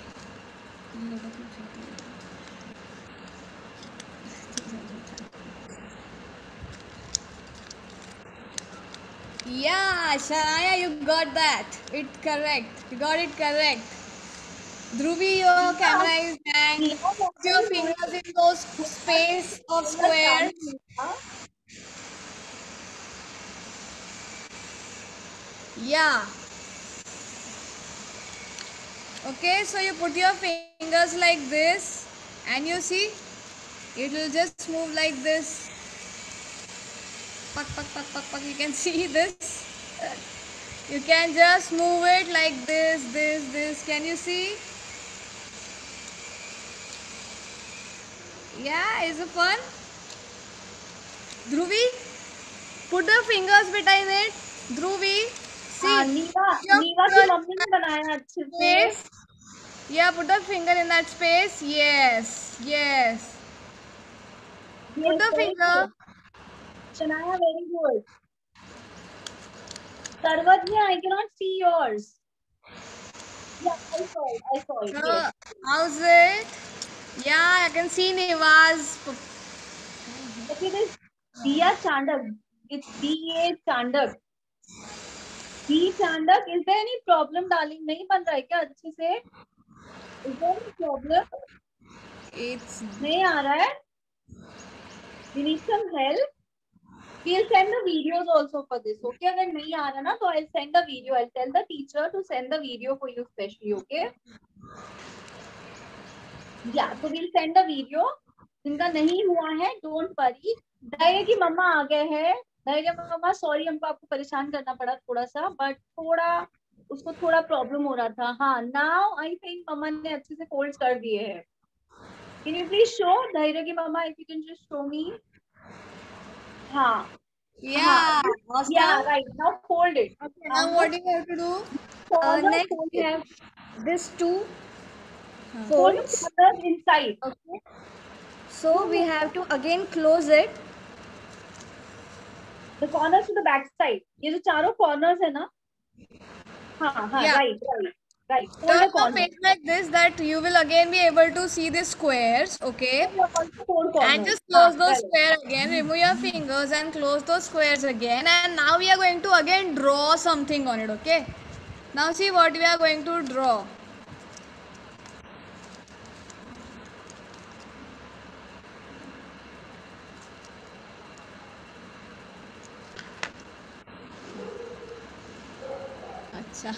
[SPEAKER 3] Yeah, Sharaya, you got that. It correct. You got it correct. Dhruvi, your camera is hanged. Put your fingers in those space of squares. Yeah. Okay, so you put your fingers like this and you see it will just move like this. Puck, puck, puck, puck, puck. You can see this. You can just move it like this, this, this. Can you see? Yeah, is it fun? Dhruvi, put the fingers behind it. Dhruvi, see.
[SPEAKER 1] Neeva Neeva की mummy ने बनाया अच्छे से.
[SPEAKER 3] Yeah, put the finger in that space. Yes, yes. Put the finger.
[SPEAKER 1] Shanaya, very good. Sarvajna, I cannot see yours. Yeah, I saw it. I saw it.
[SPEAKER 3] Uh,
[SPEAKER 1] Yes.
[SPEAKER 3] How's it? Yeah, I can see Nivas.
[SPEAKER 1] Okay, this Diya Chandak. It's D A Chandak. D Chandak. Is there any problem, darling? नहीं बन रहा है क्या अच्छे से? Is there any problem?
[SPEAKER 3] It's
[SPEAKER 1] नहीं आ रहा है? We need some help. We'll send the videos also for this. Okay, अगर नहीं आ रहा ना तो I'll send the video. I'll tell the teacher to send the video for you specially. Okay? Yeah, so we'll send the video. जिनका नहीं हुआ है, don't worry. दाया की मम्मा आ गए हैं. दाया की मम्मा, sorry हमको आपको परेशान करना पड़ा थोड़ा सा, but थोड़ा उसको थोड़ा प्रॉब्लम हो रहा था. हाँ, now I think मम्मा ने अच्छे से फोल्ड कर दिए हैं. Can you please show धैर्य की मम्मा, if you can just show me. हाँ.
[SPEAKER 3] yeah.
[SPEAKER 1] हाँ.
[SPEAKER 3] Awesome.
[SPEAKER 1] Yeah, right. Now fold it.
[SPEAKER 3] Okay, now
[SPEAKER 1] Um,
[SPEAKER 3] what do you have to do?
[SPEAKER 2] Uh,
[SPEAKER 1] corner,
[SPEAKER 2] next
[SPEAKER 1] fold
[SPEAKER 2] we
[SPEAKER 1] it.
[SPEAKER 2] have this two
[SPEAKER 1] Fold
[SPEAKER 2] folds.
[SPEAKER 1] the corners inside.
[SPEAKER 2] Okay. So we have to again close it.
[SPEAKER 1] The corners to the back side. ये जो चारों corners है ना? हाँ हाँ,
[SPEAKER 3] Yeah.
[SPEAKER 1] right right right. Fold
[SPEAKER 3] Turn
[SPEAKER 1] the
[SPEAKER 3] the
[SPEAKER 1] corners.
[SPEAKER 3] page like this that you will again be able to see the squares. Okay.
[SPEAKER 1] Fold corners.
[SPEAKER 3] And just close
[SPEAKER 1] हाँ,
[SPEAKER 3] those
[SPEAKER 1] correct.
[SPEAKER 3] square again. Remove your fingers and close those squares again. And now we are going to again draw something on it. Okay. Now see what we are going to draw. अच्छा.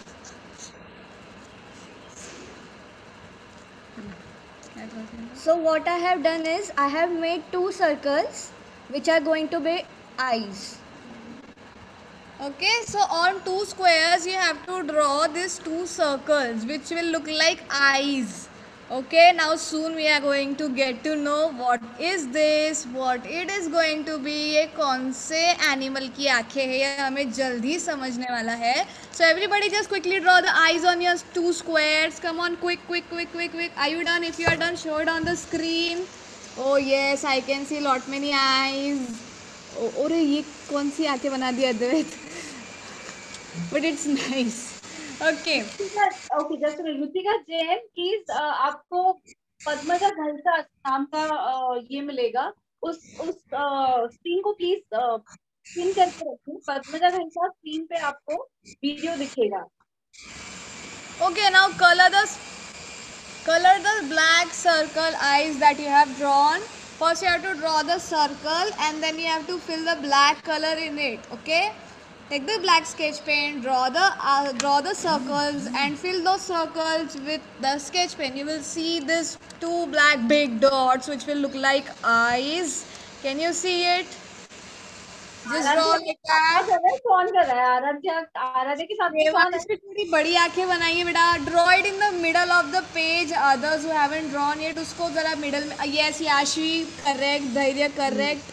[SPEAKER 2] So what I have done is I have made two circles which are going to be eyes.
[SPEAKER 3] Okay, so on two squares you have to draw these two circles which will look like eyes. Okay, now soon we are going to get to know what is this, what it is going to be. ये कौन से animal की आँखें हैं, ये हमें जल्दी समझने वाला है. So everybody just quickly draw the eyes on your two squares. Come on, quick, quick, quick, quick, quick. Are you done? If you are done, show it on the screen. Oh yes, I can see lot many eyes. Oh, अरे ये कौन सी आँखें बना दी अद्वैत? But it's nice. Okay.
[SPEAKER 1] Okay, just a minute. Rutika Jain, please, uh, आपको पद्मजा घलसा नाम का uh, ये मिलेगा. उस उस स्क्रीन को प्लीज पिन करके रखिए. पद्मजा घलसा स्क्रीन पे आपको वीडियो दिखेगा.
[SPEAKER 3] Okay, now color the color the black circle eyes that you have drawn. First you have to draw the circle and then you have to fill the black color in it. Okay. Take the black sketch pen, draw the uh, draw the circles and fill those circles with the sketch pen. You will see this two black big dots which will look like eyes. Can you see it? Just draw like that.
[SPEAKER 1] कौन कर रहा है? आराध्या आराध्या के साथ कौन है?
[SPEAKER 3] थोड़ी बड़ी आंखें बनाइए बेटा. Draw it in the middle of the page. Others who haven't drawn yet, उसको जरा middle में. Yes, Yashvi, correct. धैर्य, correct.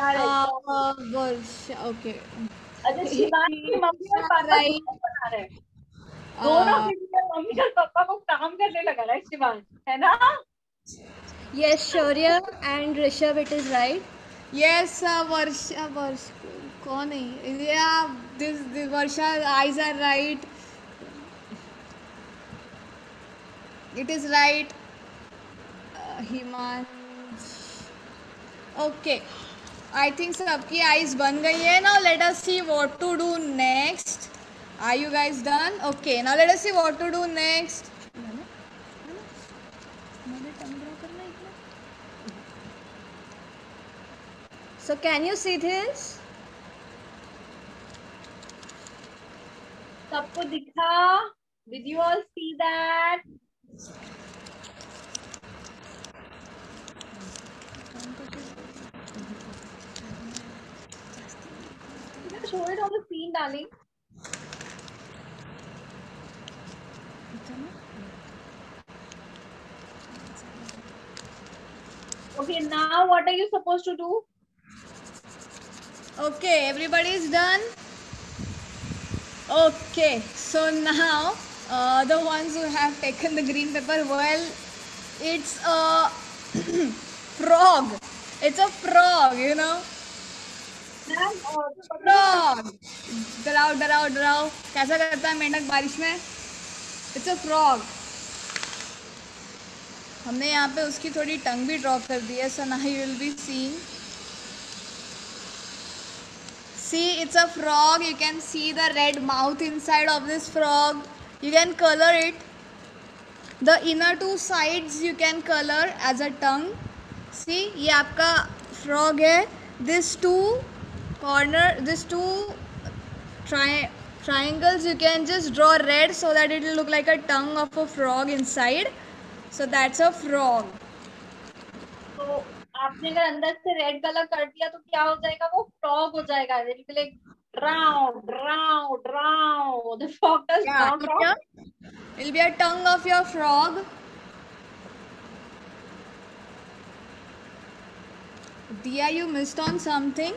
[SPEAKER 3] वर्ष, okay.
[SPEAKER 1] अच्छा, शिवानी की मम्मी और पापा बना रहे हैं. दोनों मम्मी और पापा को काम करने लगा रहा है शिवानी, है ना?
[SPEAKER 2] Yes, Shaurya and Rishabh, it is right.
[SPEAKER 3] Yes, uh, Varsha, Varsha, कौन है? Yeah, this, this Varsha eyes are right. It is right. Uh, Himansh. Okay. I think सबकी eyes बन गई है. Now let us see what to do next. Are you guys done? Okay. Now let us see what to do next.
[SPEAKER 2] So can you see this?
[SPEAKER 1] सबको दिखा? Did you all see that? Show it on the screen, darling. Okay, now what are you supposed to do?
[SPEAKER 3] Okay, everybody is done. Okay, so now uh, the ones who have taken the green paper, well, it's a frog. It's a frog, you know. Frog. डराओ डराओ डराओ कैसा करता है मेंढक बारिश में? It's a frog. हमने यहाँ पे उसकी थोड़ी टंग भी ड्रॉ कर दी है. So now you will be seeing. See, it's a frog. You can see the red mouth inside of this frog. You can color it. The inner two sides you can color as a tongue. See, ये आपका frog है. This two corner, this two tri triangles you can just draw red so that it will look like a tongue of a frog inside. So that's a frog.
[SPEAKER 1] So आपने अगर अंदर से red colour कर दिया तो क्या हो जाएगा? वो फ्रॉग हो जाएगा. It will be like drown, drown, drown. The frog does drown, drown.
[SPEAKER 3] It will be a tongue of your frog. Dia, you missed on something.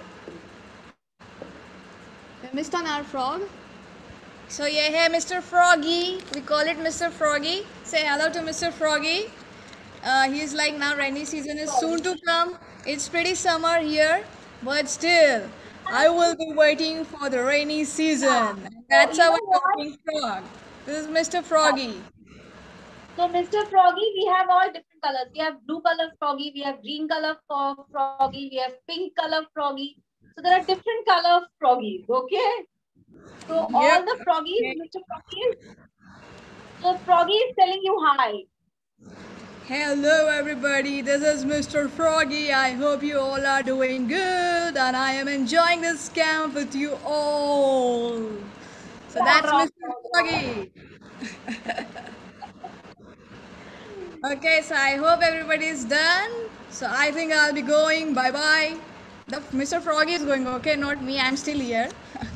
[SPEAKER 3] You missed on our frog. So yeah, hey, Mister Froggy. We call it Mister Froggy. Say hello to Mister Froggy. Uh, he's like, now rainy season is soon to come. It's pretty summer here, but still, I will be waiting for the rainy season. That's our talking frog. This is Mister Froggy.
[SPEAKER 1] So Mister Froggy, we have all different colors. We have blue color Froggy, we have green color Froggy, we have pink color Froggy. So there are different color Froggies, okay? So all
[SPEAKER 3] Yep.
[SPEAKER 1] the Froggies, Mister Froggy, so Froggy is telling you hi.
[SPEAKER 3] Hello everybody, this is Mister Froggy. I hope you all are doing good and I am enjoying this camp with you all. So that's Mister Froggy. Okay, so I hope everybody is done. So I think I'll be going. Bye bye. The Mister Froggy is going. Okay, not me. I'm still here.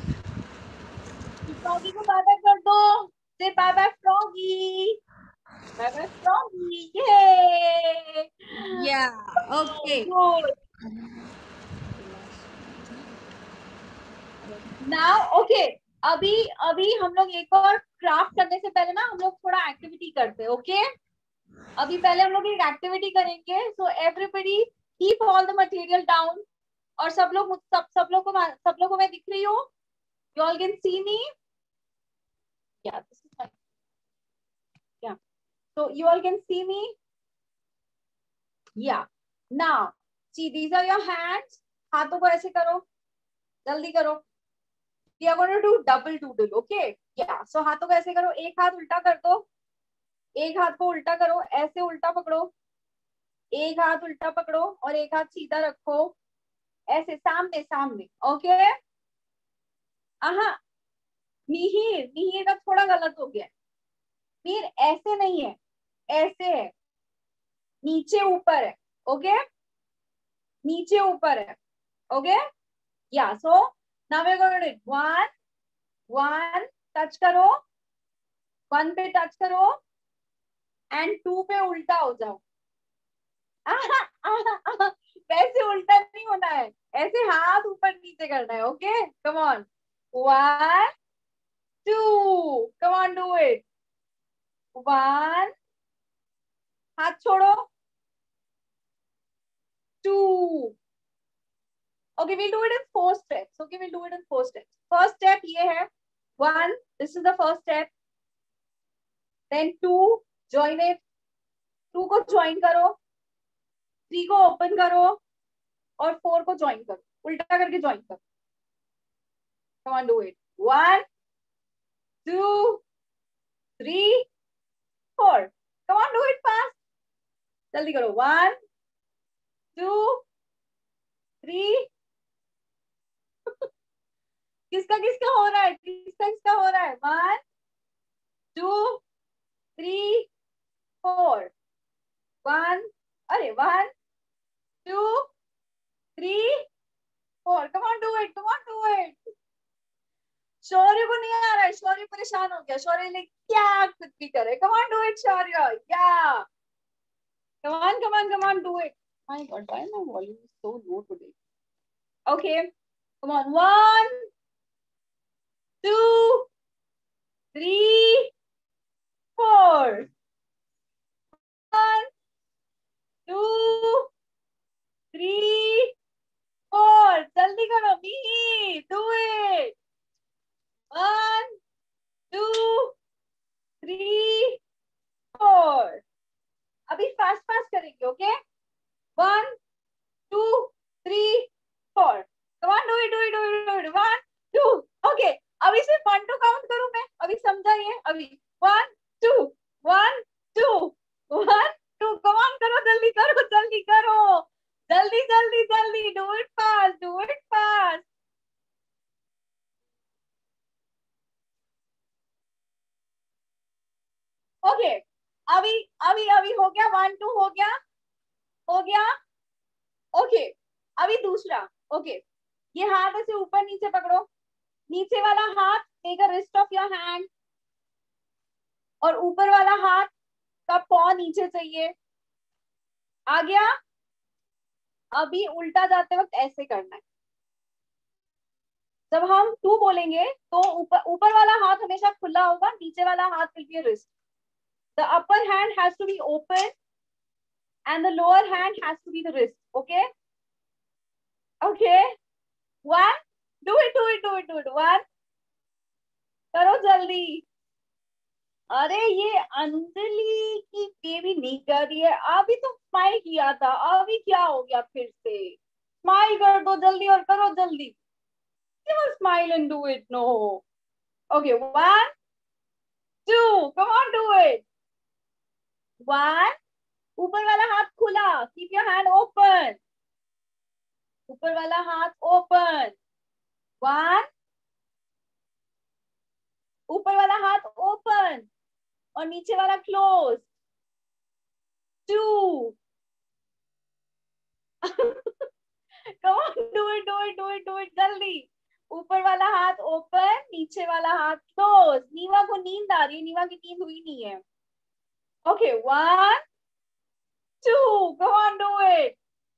[SPEAKER 1] Froggy को bye bye कर दो. Say bye bye Froggy. Bye bye Froggy. Yay!
[SPEAKER 3] Yeah. Okay.
[SPEAKER 1] Good. Now, okay. अभी अभी हम लोग एक और craft करने से पहले ना हम लोग थोड़ा एक्टिविटी करते हैं. ओके, अभी पहले हम लोग एक एक्टिविटी करेंगे. So everybody keep all the material down. और सब लोग सब सब लोग को सब लोग को मैं दिख रही हूँ? You all can see me? Yeah, this is fine. Yeah. So you all can see me? Yeah. Now, see, these are your hands. हाथों को ऐसे करो. जल्दी करो. We are going to do double doodle, okay? Yeah. So हाथों को ऐसे करो. एक हाथ उल्टा कर दो. एक हाथ को उल्टा करो. ऐसे उल्टा पकड़ो. एक हाथ उल्टा पकड़ो और एक हाथ सीधा रखो. ऐसे सामने सामने. ओके? आहा. मिहिर, मिहिर का थोड़ा गलत हो गया. मिहिर ऐसे नहीं है. ऐसे है. नीचे ऊपर है. ओके? नीचे ऊपर है. Okay? Yeah, so now we're going to do it. One, one, touch करो, one पे touch करो, and two पे उल्टा हो जाओ. वैसे उल्टा नहीं होना है, ऐसे हाथ ऊपर नीचे करना है. Okay, come on. One, two, come on, do it. One, हाथ छोड़ो. Two. Okay, we'll do it in four steps. Okay, we'll do it in four steps. First step ये है. One, this is the first step. Then two, join it. Two को join करो. Three को open करो. और four को join करो. उल्टा करके join करो. Come on, do it. One, two, three, four. Come on, do it fast. जल्दी करो. One, two, three. किसका किसका हो रहा है? किसका किसका हो रहा है? One, two, three, four. One, अरे one, two, three, four. Come on, do it. Come on, do it. शौर्य को नहीं आ रहा है. शौर्य परेशान हो गया. शौर्य ने क्या कुछ भी करे. Come on, do it, Shaurya. Yeah. Come on, come on, come on, do it. My God, why my volume is so low today? Okay. Come on. One, two, three, four. One, two, three, four. जल्दी करो. Me, do it. One, two, three, four. अभी fast fast करेंगे. Okay. One, two, three, four. Come on, do it, do it, do it, do it. One, two. Okay. अभी सिर्फ one two count करूं मैं. अभी समझा ये. अभी one, two, one, two, one, two. Come on, करो जल्दी करो, जल्दी करो, जल्दी जल्दी जल्दी. Do it fast, do it fast. Okay. अभी अभी अभी हो गया. वन टू हो गया, हो गया. ओके. अभी दूसरा. ओके. ये हाथ ऐसे ऊपर नीचे पकड़ो. नीचे वाला हाथ take a wrist of your hand, और ऊपर वाला हाथ का पॉ नीचे चाहिए. आ गया. अभी उल्टा जाते वक्त ऐसे करना है. जब हम टू बोलेंगे तो ऊपर ऊपर वाला हाथ हमेशा खुला होगा, नीचे वाला हाथ will be wrist. The upper hand has to be open and the lower hand has to be the wrist. Okay? Okay? One. Do it, do it, do it, do it. One. करो जल्दी. अरे ये अंजलि की baby नहीं कर रही है. अभी तो स्माइल किया था, अभी क्या हो गया फिर से? स्माइल कर दो जल्दी और करो जल्दी. Give a smile and do it. No. Okay. One, two. Come on, do it. One. ऊपर वाला हाथ खुला. Keep your hand open. ऊपर वाला हाथ open. One. ऊपर वाला हाथ open और नीचे वाला close. Two. Come on, do it, do it, do it, do it. जल्दी. ऊपर वाला हाथ open, नीचे वाला हाथ close. नीवा को नींद आ रही है. नीवा की नींद हुई नहीं है. Okay, one, two. Come on, do it.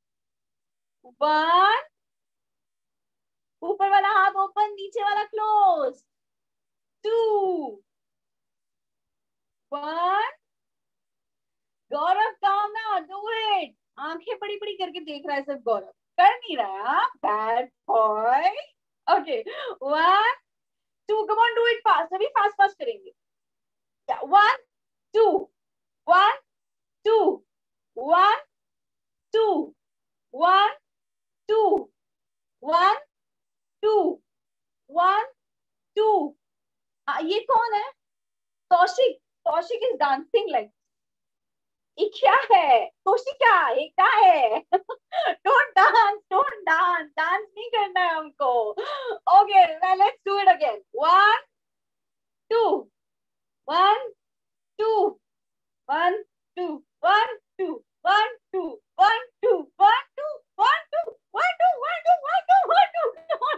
[SPEAKER 1] One. ऊपर वाला हाथ open, नीचे वाला close. Two. One. गौरव काम ना, do it. आंखें बड़ी बड़ी करके देख रहा है सब गौरव. कर नहीं रहा. Bad boy. Okay. One, two. Come on, do it fast. अभी fast fast करेंगे. Yeah. One, two. One, two. One, two. One, two. One, two. One, two. आ, ये कौन है? Kaushik. Kaushik is dancing like. ये क्या है? कौशिक क्या? ये क्या है? Don't dance, don't dance. Dance नहीं करना है हमको. Okay, now let's do it again. One, two. One, two. One, two. One, two. One, two. One, two. One, two. One, two. One, two. One, two. One, two. One, two. Come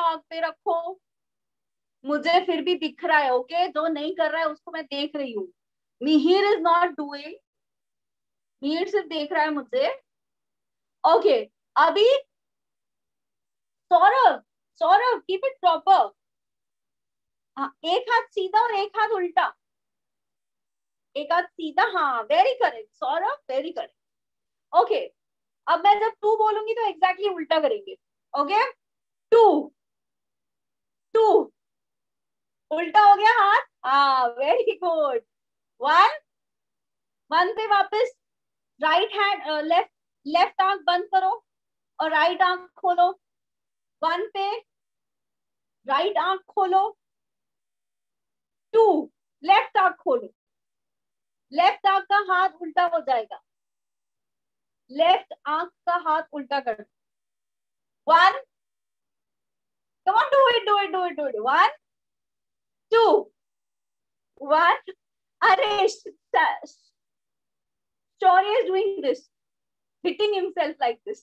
[SPEAKER 1] आग पे रखो। मुझे फिर भी दिख रहा है, okay okay? जो नहीं कर रहा है उसको मैं देख रही हूँ। Mihir is not doing, Mihir सिर्फ देख रहा है मुझे। ओके okay, अभी Saurabh, Saurabh keep it proper. हाँ, एक हाथ सीधा और एक हाथ उल्टा, एक हाथ सीधा, हाँ very correct Saurabh, very correct. Okay, अब मैं जब टू बोलूंगी तो एग्जैक्टली exactly उल्टा करेंगे। ओके, टू टू, उल्टा हो गया हाथ, हाँ वेरी गुड। वन, वन पे वापस राइट हैंड, लेफ्ट लेफ्ट आंख बंद करो और राइट आंख खोलो। वन पे राइट आंख खोलो, टू लेफ्ट आंख खोलो, लेफ्ट आंख का हाथ उल्टा हो जाएगा, लेफ्ट आंख का हाथ उल्टा कर। One, come on, do it do it do it do it. One, two, one. अरे Shaurya is doing this, hitting himself like this.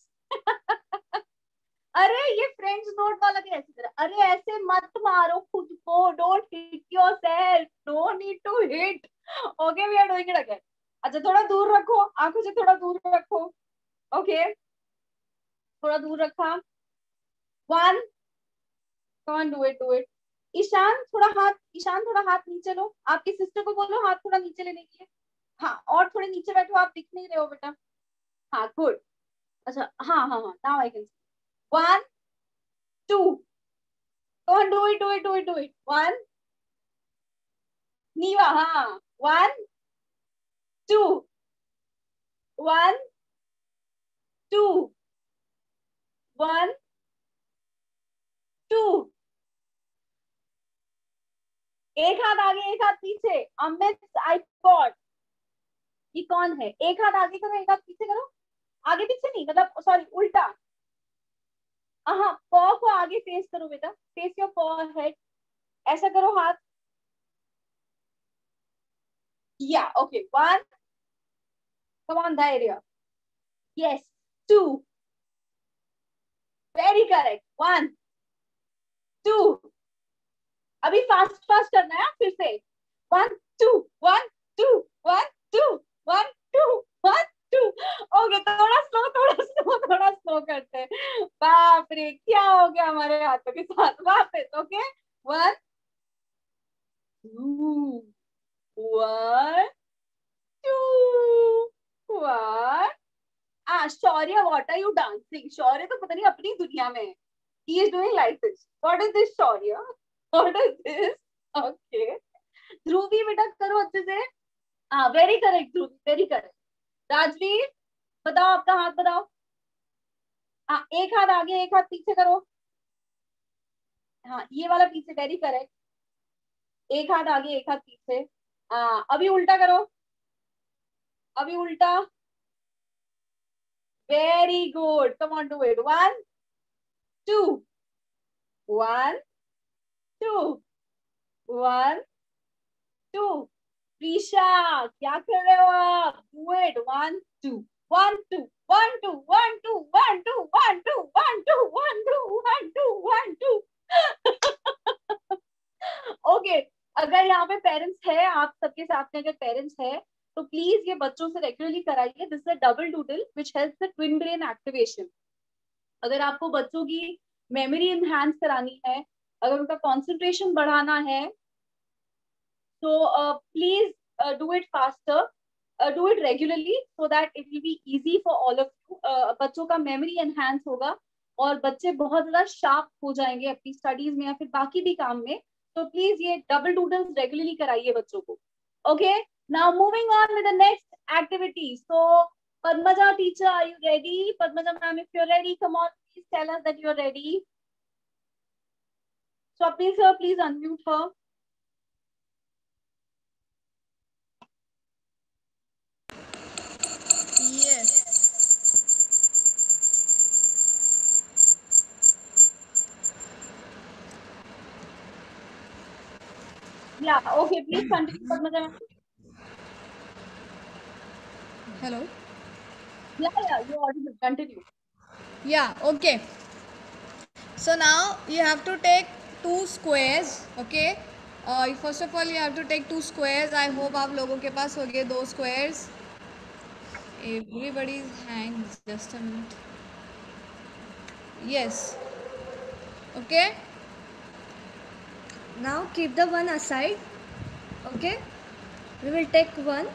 [SPEAKER 1] अरे ये फ्रेंड्स नोट वाला भी ऐसी तरह, अरे ऐसे मत मारो खुद को, don't hit yourself, no need to hit. Okay, we are doing it again. अच्छा, थोड़ा दूर रखो, आंखों से थोड़ा दूर रखो। Okay okay. थोड़ा दूर रखा। One, come on, do it do it. Ishan थोड़ा हाथ, ईशान थोड़ा हाथ नीचे लो, आपकी सिस्टर को बोलो हाथ थोड़ा नीचे लेने के लिए। हाँ, और थोड़े नीचे बैठो, आप दिख नहीं रहे हो बेटा। हाँ गुड। अच्छा, हाँ हाँ हाँ, now I can see. One, two, come on, do it do it do it do it. One, Neeva, हाँ, one, two, one, two, one, two. एक हाथ आगे एक हाथ पीछे। अमित आईपॉड, ये कौन है? एक हाथ आगे करो, एक हाथ पीछे करो। आगे पीछे नहीं, मतलब सॉरी उल्टा। हाँ, पॉ को आगे फेस करो बेटा, फेस योर पॉ हेड, ऐसा करो हाथ। Yeah okay, one, come on, Dhairya, yes, two, very correct, one, two. अभी फास्ट फास्ट करना है फिर से। One, two, one, two, one, two, one, two, one, two. Okay, थोड़ा स्लो, थोड़ा स्लो, थोड़ा स्लो करते हैं। बाप रे, क्या हो गया हमारे हाथों के साथ। वापस, okay, one, two, one, two, one. आ Shaurya, what are you dancing? Shaurya तो पता नहीं अपनी दुनिया में है। He is doing like this. What is this Shaurya? What is this? Okay. Dhruvi बेटा करो अच्छे से। हाँ very correct Dhruvi, very correct. Rajveer बताओ, आपका हाथ बताओ। हाँ, एक हाथ आगे एक हाथ पीछे करो। हाँ, ये वाला पीछे, वेरी करेक्ट। एक हाथ आगे एक हाथ पीछे। हाँ, अभी उल्टा करो, अभी उल्टा, very good, come on, do it. One, two, one, two, one, two. Preesha क्या कर रहे हो आप? Do it. One, two, one, two, one, two, one, two, one, two, one, two, one, two, one, two, one, two, one, two. Okay, अगर यहाँ पे parents है, आप सबके साथ में अगर पेरेंट्स है तो प्लीज ये बच्चों से रेगुलरली कराइए। This is a double doodle which helps the twin brain activation. अगर आपको बच्चों की मेमोरी एनहांस करानी है, अगर उनका कंसंट्रेशन बढ़ाना है, तो please do it faster, do it regularly so that it will be easy for all of you. बच्चों का मेमोरी एनहांस होगा और बच्चे बहुत ज्यादा शार्प हो जाएंगे अपनी स्टडीज में या फिर बाकी भी काम में। तो प्लीज ये डबल डूडल्स रेगुलरली कराइए बच्चों को। Okay, now moving on with the next activity. So Padmaja teacher, are you ready? Padmaja ma'am, if you're ready, come on, please tell us that you're ready. Swapnil sir, please unmute her.
[SPEAKER 3] Yes.
[SPEAKER 1] Yeah, okay, please continue, Padmaja ma'am.
[SPEAKER 3] Hello.
[SPEAKER 1] Yeah, yeah, you're audible. Continue.
[SPEAKER 3] Yeah, okay. So now you have to take two squares, okay? Uh, first of all, you have to take two squares. I hope आप लोगों के पास हो गए दो squares. Everybody hangs. Just a minute. Yes. Okay.
[SPEAKER 2] Now keep the one aside. Okay. We will take one.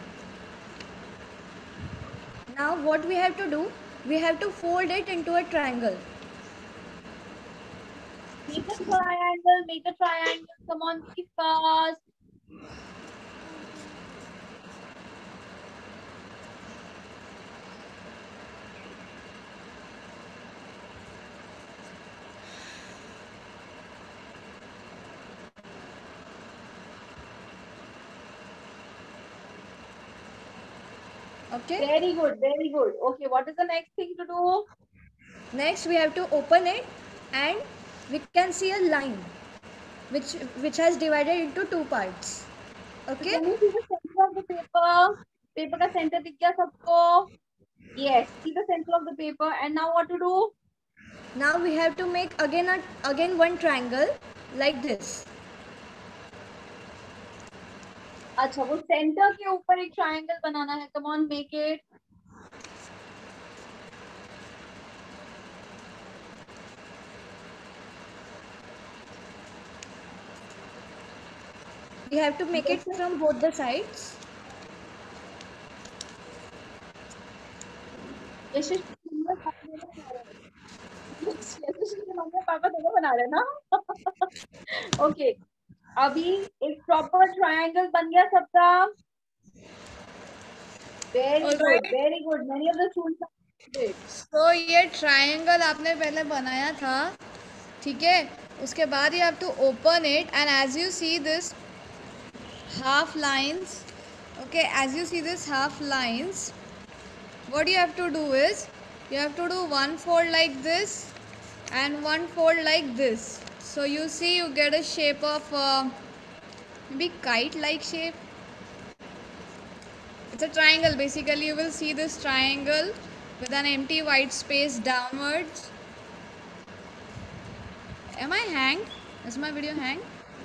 [SPEAKER 2] Now what we have to do? We have to fold it into a triangle.
[SPEAKER 1] Make a triangle, make a triangle. Come on, be fast.
[SPEAKER 2] Okay.
[SPEAKER 1] Very good, very good. Okay, what is the next thing to do?
[SPEAKER 2] Next we have to open it and we can see a line which which has divided into two parts. Okay.
[SPEAKER 1] Can you see the center of the paper? Paper का center दिख गया सबको? Yes, see the center of the paper. And now what to do?
[SPEAKER 2] Now we have to make again a, again one triangle like this.
[SPEAKER 1] अच्छा, वो center के ऊपर एक triangle बनाना है. Come on, make it.
[SPEAKER 2] We have to make it from both the sides.
[SPEAKER 1] पापा दोनों बना रहे ना? ओके, अभी एक प्रॉपर ट्रायंगल बन गया सबका. Very good, very good. Many of the students.
[SPEAKER 3] तो ये ट्रायंगल आपने पहले बनाया था, ठीक है? उसके बाद you have to open it and as you see this half lines, okay, as you see this half lines, what you have to do is you have to do one fold like this and one fold like this. So you see you get a shape of uh, maybe kite like shape. It's a triangle basically. You will see this triangle with an empty white space downwards. Am I hanged? Is my video hanged?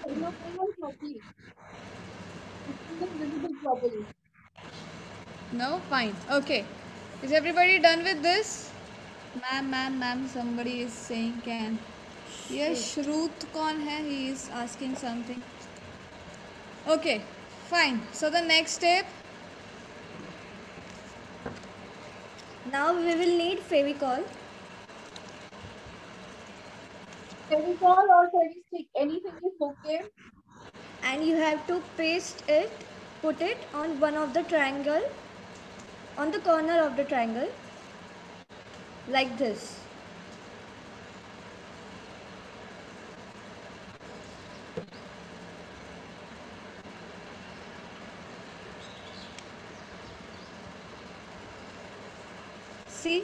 [SPEAKER 3] No? Fine. Okay. Is everybody done with this? Ma'am, ma'am, ma'am, somebody is saying can. Yes, Shruth kaun hai? He is asking something. Okay, fine. So the next step.
[SPEAKER 2] Now we will need Fevicol.
[SPEAKER 1] Fevicol or Fevistick, anything is okay.
[SPEAKER 2] And you have to paste it, put it on one of the triangle, on the corner of the triangle, like this. See?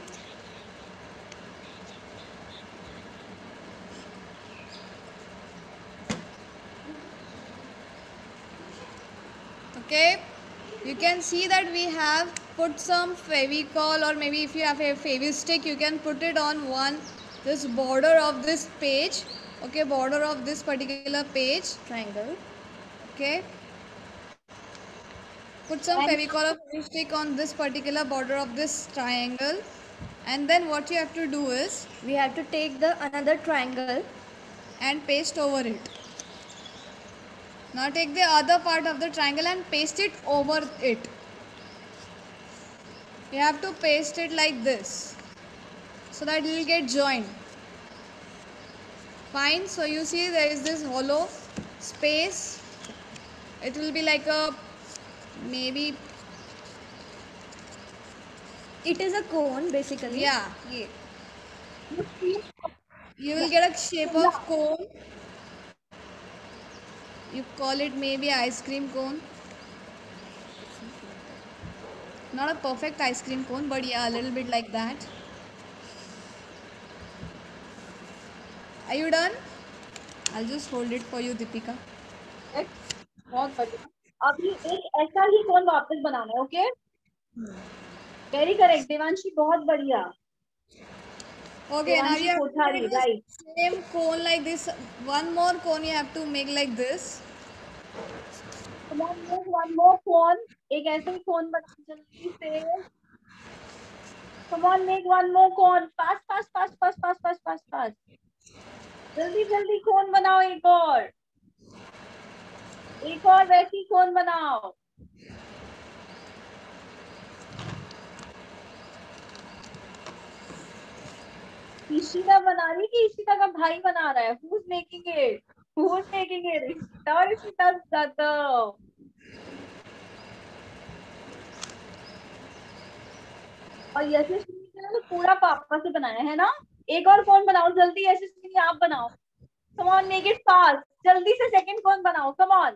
[SPEAKER 3] Okay, you can see that we have put some Fevicol, or maybe if you have a Fevistick, you can put it on one this border of this page. Okay, border of this particular page
[SPEAKER 2] Triangle.
[SPEAKER 3] Okay, put some Fevicol or Fevistick on this particular border of this triangle, and then what you have to do is
[SPEAKER 2] we have to take the another triangle
[SPEAKER 3] and paste over it. Now take the other part of the triangle and paste it over it. You have to paste it like this so that it will get joined. Fine. So you see there is this hollow space. It will be like a maybe.
[SPEAKER 2] It is a cone basically.
[SPEAKER 3] Yeah.
[SPEAKER 2] Yeah.
[SPEAKER 3] You will get a shape of cone. You call it maybe ice cream cone. Not a perfect ice cream cone, but yeah, a little bit like that. Are you done? I'll just hold it for you, Deepika.
[SPEAKER 1] बहुत बढ़िया. अभी एक ऐसा ही कौन वापस बनाना है, okay? Very correct Devanshi, बहुत बढ़िया.
[SPEAKER 3] Okay, now
[SPEAKER 1] Devanshi
[SPEAKER 3] you have to
[SPEAKER 1] Kothari,
[SPEAKER 3] make the
[SPEAKER 1] right.
[SPEAKER 3] same cone like this. One more cone you have to make like this.
[SPEAKER 1] Come on, make one more cone. एक ऐसे ही cone बनाओ जल्दी से. Come on, make one more cone. Fast, fast, fast, fast, fast, fast, fast, fast. जल्दी जल्दी cone बनाओ एक और. एक और वैसी cone बनाओ. ईशिता बना रही कि ईशिता का भाई बना रहा है? Who's making it? Who's making it? ईशिता और ईशिता's brother. और यशस्विनी ने तो पूरा पापा से बनाया है ना. एक और कौन बनाओ जल्दी. यशस्विनी आप बनाओ. Come on, make it fast. जल्दी से second कौन बनाओ. Come on.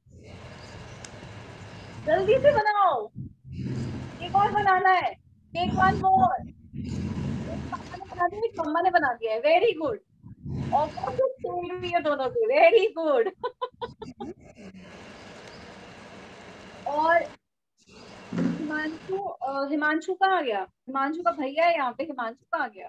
[SPEAKER 1] जल्दी से बनाओ. एक और बनाना है. Make one more. पापा ने बना दिया, मम्मा ने बना दिया है. Very good. Opposite side भी है दोनों के. Very good. और हिमांशु हिमांशु कहाँ गया? हिमांशु का भैया है यहाँ पे. हिमांशु कहाँ गया?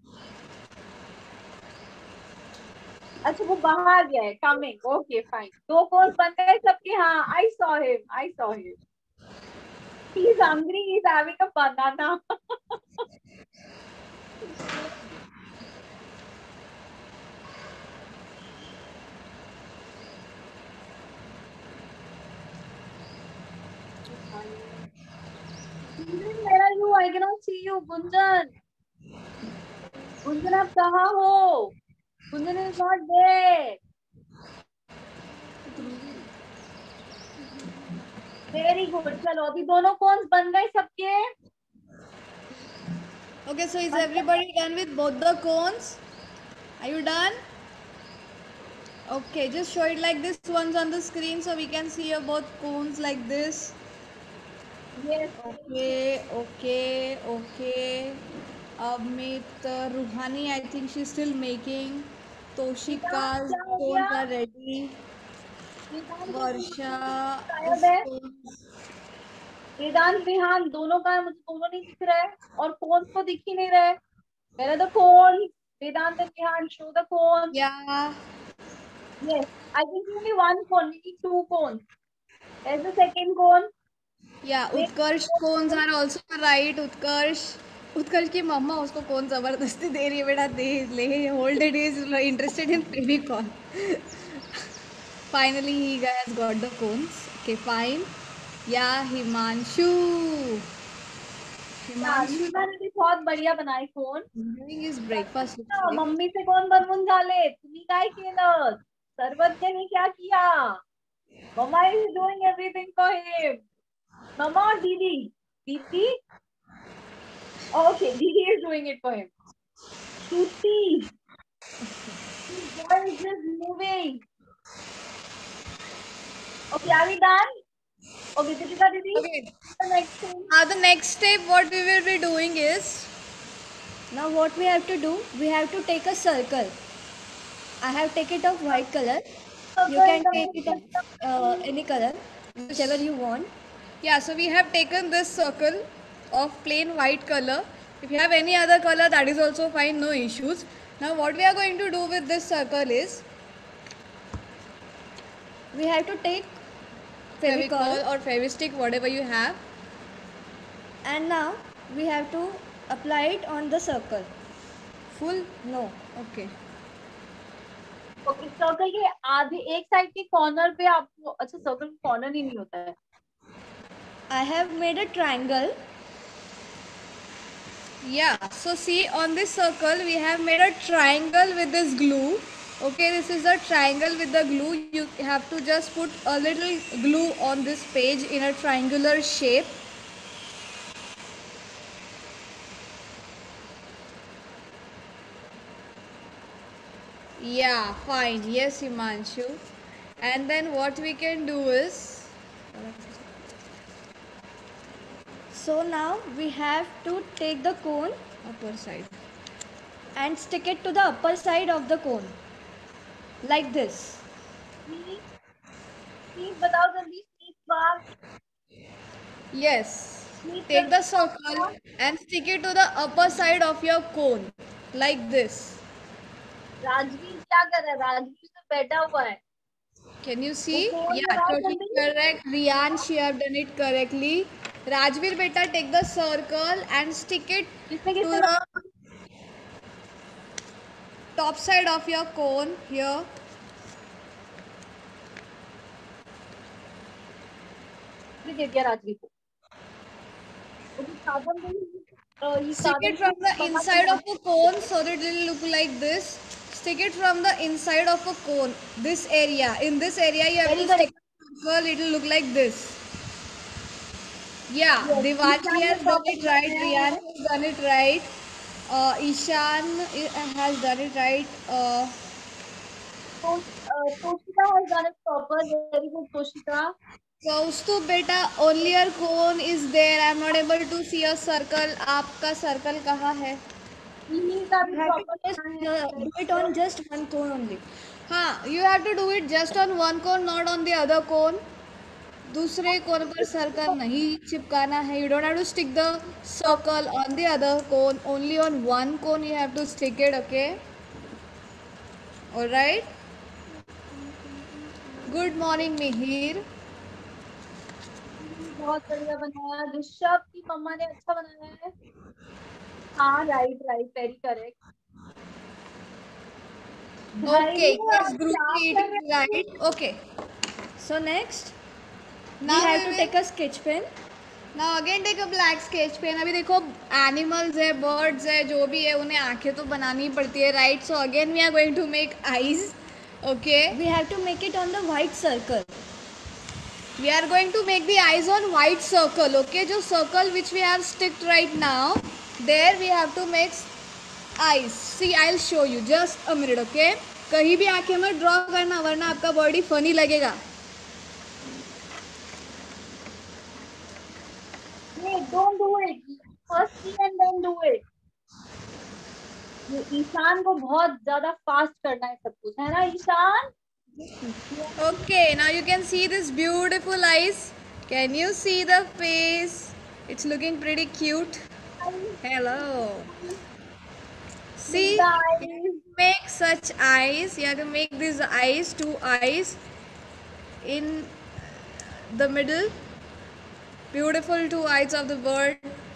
[SPEAKER 1] अच्छा वो बाहर गया है. कमिंग. Okay fine. दो कोर्स बन गए सबके. हाँ, I saw him. I saw him. He is hungry. He is having a banana. Where are you? I cannot see you. Gunjan. Gunjan आप कहाँ हो? Gunjan is not there. Very good. चलो अभी दोनों कौन बन गए सबके?
[SPEAKER 3] Okay, so is everybody done with both the cones? Are you done? Okay, just show it like this once on the screen so we can see your both cones like this.
[SPEAKER 1] Yes.
[SPEAKER 3] Okay, okay, okay. Amit, uh, Ruhani, I think she's still making. Toshika's cones are ready. Varsha.
[SPEAKER 1] वेदांत विहान दोनों का मुझे दोनों नहीं दिख रहा है और कौन को दिख ही नहीं रहा है. Where are the cones? Vedant and Vihan, show the cones.
[SPEAKER 3] Yeah.
[SPEAKER 1] Yes, I think only one cone. We need two cones. There's the second cone.
[SPEAKER 3] Yeah, Utkarsh cones are also right. Utkarsh. उत्कर्ष की मम्मा उसको कौन जबरदस्ती दे रही है. बेटा दे ले. Hold it. Is interested in Fevicol. Finally he has got the cones. Okay, fine. Yeah, Himanshu.
[SPEAKER 1] Himanshu ने भी बहुत बढ़िया बनाए कोन.
[SPEAKER 3] Doing his breakfast.
[SPEAKER 1] मम्मी से कौन बनवून झाले. तुम्ही काय केलं? सर्वज्ञ ने क्या किया? मम्मा is doing everything for him. मम्मा और दीदी. दीदी. Okay, Didi is doing it for him. Shruti. His boy is just moving. Okay, are we done? Okay, Deepika Didi.
[SPEAKER 3] Okay.
[SPEAKER 1] The next thing.
[SPEAKER 3] Uh, the next step what we will be doing is,
[SPEAKER 2] now what we have to do, we have to take a circle. I have taken it of white color. You can take it of uh, any color, whichever you want.
[SPEAKER 3] Yeah, so we have taken this circle of plain white color. If you have any other color, that is also fine, no issues. Now what we are going to do with this circle is,
[SPEAKER 2] we have to take
[SPEAKER 3] Fevicol
[SPEAKER 2] Fevicol
[SPEAKER 3] or Fevistick, whatever you have.
[SPEAKER 2] and now we have to apply it on the circle.
[SPEAKER 3] Full?
[SPEAKER 2] No.
[SPEAKER 3] Okay.
[SPEAKER 1] Okay, circle के आधे एक side के corner पे आपको. अच्छा, circle का corner ही नहीं होता है.
[SPEAKER 2] I have made a triangle.
[SPEAKER 3] Yeah, so see on this circle we have made a triangle with this glue. Okay, this is a triangle with the glue. You have to just put a little glue on this page in a triangular shape. Yeah, fine. Yes, Himanshu. And then what we can do is,
[SPEAKER 2] So now we have to take the cone
[SPEAKER 3] upper side.
[SPEAKER 2] and stick it to the upper side of the cone. Like this.
[SPEAKER 1] Please, please बताओ जल्दी. Please bar.
[SPEAKER 3] Yes. Take the circle and stick it to the upper side of your cone. like this.
[SPEAKER 1] Rajveer क्या कर रहा है? राजवीर तो बैठा हुआ है.
[SPEAKER 3] Can you see?
[SPEAKER 1] वो phone
[SPEAKER 3] Yeah,
[SPEAKER 1] लगा
[SPEAKER 3] totally
[SPEAKER 1] जल्दी.
[SPEAKER 3] correct. Riyansh, you have done it correctly. Rajveer, beta, take the circle and stick it
[SPEAKER 1] किसने
[SPEAKER 3] to
[SPEAKER 1] किसने
[SPEAKER 3] the top side of your cone here.
[SPEAKER 1] भी दे दिया राजवीर को. वो साधन नहीं. ये
[SPEAKER 3] Stick
[SPEAKER 1] साधन
[SPEAKER 3] it from the inside of a cone so that it will look like this. Stick it from the inside of a cone. This area. In this area, you have
[SPEAKER 1] Very
[SPEAKER 3] to stick a circle. It will look like this. Yeah,
[SPEAKER 1] Yes,
[SPEAKER 3] Devanshi
[SPEAKER 1] Ishan
[SPEAKER 3] has
[SPEAKER 1] has
[SPEAKER 3] done
[SPEAKER 1] got
[SPEAKER 3] it
[SPEAKER 1] it
[SPEAKER 3] right.
[SPEAKER 1] right.
[SPEAKER 3] Riyan has done it right. Uh, Ishan i- has done it right. Uh,
[SPEAKER 1] So, uh, Toshika has done it proper. Very good, Toshika.
[SPEAKER 3] Kaustubh beta, only your cone is there. I am not able to see a circle. आपका circle कहाँ है?
[SPEAKER 1] Mihir का भी
[SPEAKER 2] You have to
[SPEAKER 1] proper
[SPEAKER 2] just
[SPEAKER 1] करना
[SPEAKER 2] uh,
[SPEAKER 1] है.
[SPEAKER 2] do it on just one cone only.
[SPEAKER 3] हाँ, you have to do it just on one cone, not on the other cone. दूसरे कोन पर सर्कल नहीं चिपकाना है. You don't have to stick the circle on the other cone. Only on one cone you have to stick it. Okay. All right. Good morning, Mihir.
[SPEAKER 1] बहुत बढ़िया बनाया. ऋषभ की मम्मा ने अच्छा बनाया है. हाँ, right right, very correct.
[SPEAKER 3] Okay. Yes, Druti, it is right. Okay.
[SPEAKER 2] So next,
[SPEAKER 3] Now
[SPEAKER 2] we have
[SPEAKER 3] we
[SPEAKER 2] to
[SPEAKER 3] will-
[SPEAKER 2] take a sketch pen.
[SPEAKER 3] Now again take a black sketch pen. अभी देखो animals है, birds है, जो भी है उन्हें आंखें तो बनानी पड़ती है, right? So again we are going to make eyes. Okay.
[SPEAKER 2] We have to make it on the white circle.
[SPEAKER 3] We are going to make the eyes on white circle. Okay, जो circle which we have sticked right now, there we have to make eyes. See, I'll show you. Just a minute. Okay. कहीं भी आंखें मत draw करना वरना आपका body funny लगेगा.
[SPEAKER 1] Wait, don't do it. First see and then do it. ये ईशान को बहुत ज्यादा फास्ट करना है सब कुछ, है ना Ishan?
[SPEAKER 3] Okay, now you can see this beautiful eyes. Can you see the face? It's looking pretty cute. Hello. See, you have to make such eyes. You have to make these eyes, two eyes in the middle. Beautiful two eyes of the bird.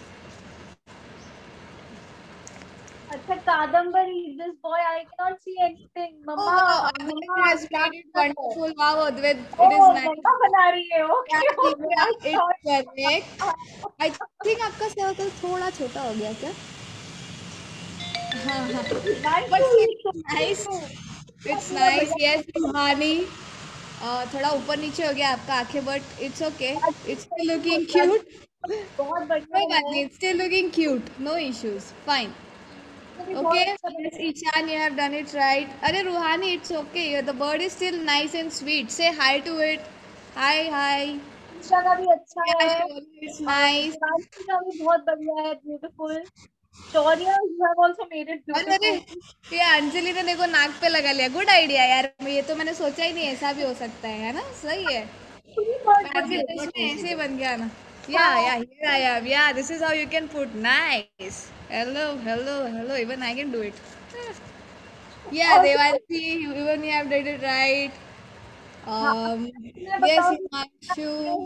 [SPEAKER 1] अच्छा, Kadambari, this boy, I cannot see anything.
[SPEAKER 3] Oh,
[SPEAKER 1] mamma,
[SPEAKER 3] wow, Advait has made it wonderful. Wow, Advait, it
[SPEAKER 1] Oh,
[SPEAKER 3] is nice.
[SPEAKER 1] मम्मा बना रही है. Okay, okay.
[SPEAKER 3] Yeah,
[SPEAKER 1] I
[SPEAKER 3] it's
[SPEAKER 1] thought-
[SPEAKER 3] correct. I think आपका circle थोड़ा छोटा हो गया क्या? हाँ हाँ.
[SPEAKER 1] That's
[SPEAKER 3] But
[SPEAKER 1] true.
[SPEAKER 3] it's nice. It's nice. Yes, Ruhani. Uh, थोड़ा ऊपर नीचे हो गया आपका आंखें, but it's okay. It's still looking cute.
[SPEAKER 1] बहुत
[SPEAKER 3] कोई
[SPEAKER 1] बढ़िया
[SPEAKER 3] बात नहीं. It's still looking cute. No issues. Fine. Okay. Yes, Ishan, you have done it right. अरे Ruhani, it's okay. The bird is still nice and sweet. Say hi to it. Hi, hi.
[SPEAKER 1] Isha का भी अच्छा
[SPEAKER 3] Yeah,
[SPEAKER 1] है.
[SPEAKER 3] sure. It's nice.
[SPEAKER 1] Ranchi का भी बहुत बढ़िया है. Beautiful. Shaurya, you have also made it
[SPEAKER 3] अरे अरे
[SPEAKER 1] beautiful.
[SPEAKER 3] ये अंजलि ने देखो नाक पे लगा लिया. गुड आइडिया यार. ये तो मैंने सोचा ही नहीं ऐसा भी हो सकता है, है ना? सही है. Imagination में ऐसे ही बन गया ना. Yeah, yeah, here I am. Yeah, this is how you can put. Nice. Hello, hello, hello. Even I can do it. Yeah, Devanshi, even you have did it right. Um, yes, Himanshu.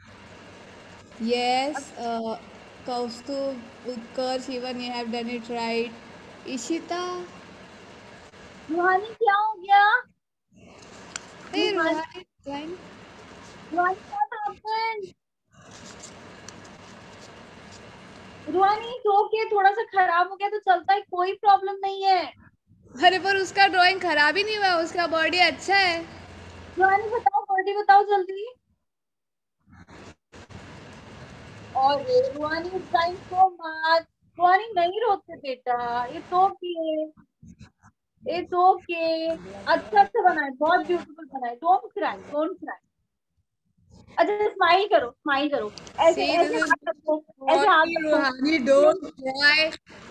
[SPEAKER 3] Yes, uh, Kaustubh, Utkarsh, even you have done it right. Ishita.
[SPEAKER 1] रूहानी क्या हो गया?
[SPEAKER 3] Hey, Ruhani, fine.
[SPEAKER 1] रूहानी what happened? रूहानी तो के थोड़ा सा खराब हो गया तो चलता है, कोई प्रॉब्लम नहीं है.
[SPEAKER 3] अरे पर उसका ड्राइंग खराब ही नहीं हुआ, उसका बॉडी अच्छा है.
[SPEAKER 1] रूहानी बताओ, बॉडी बताओ जल्दी. और रूहानी इज ट्राइंग सो मच. रूहानी नहीं रोते बेटा, इट्स ओके, इट्स ओके. अच्छा अच्छा बनाए, बहुत ब्यूटीफुल बनाए. Don't cry, don't cry. अच्छा, स्माइल करो, स्माइल करो. ऐसे
[SPEAKER 3] See,
[SPEAKER 1] ऐसे
[SPEAKER 3] this is
[SPEAKER 1] हाथ रखो, ऐसे हाथ
[SPEAKER 3] naughty,
[SPEAKER 1] रखो.
[SPEAKER 3] Ruhani, don't cry.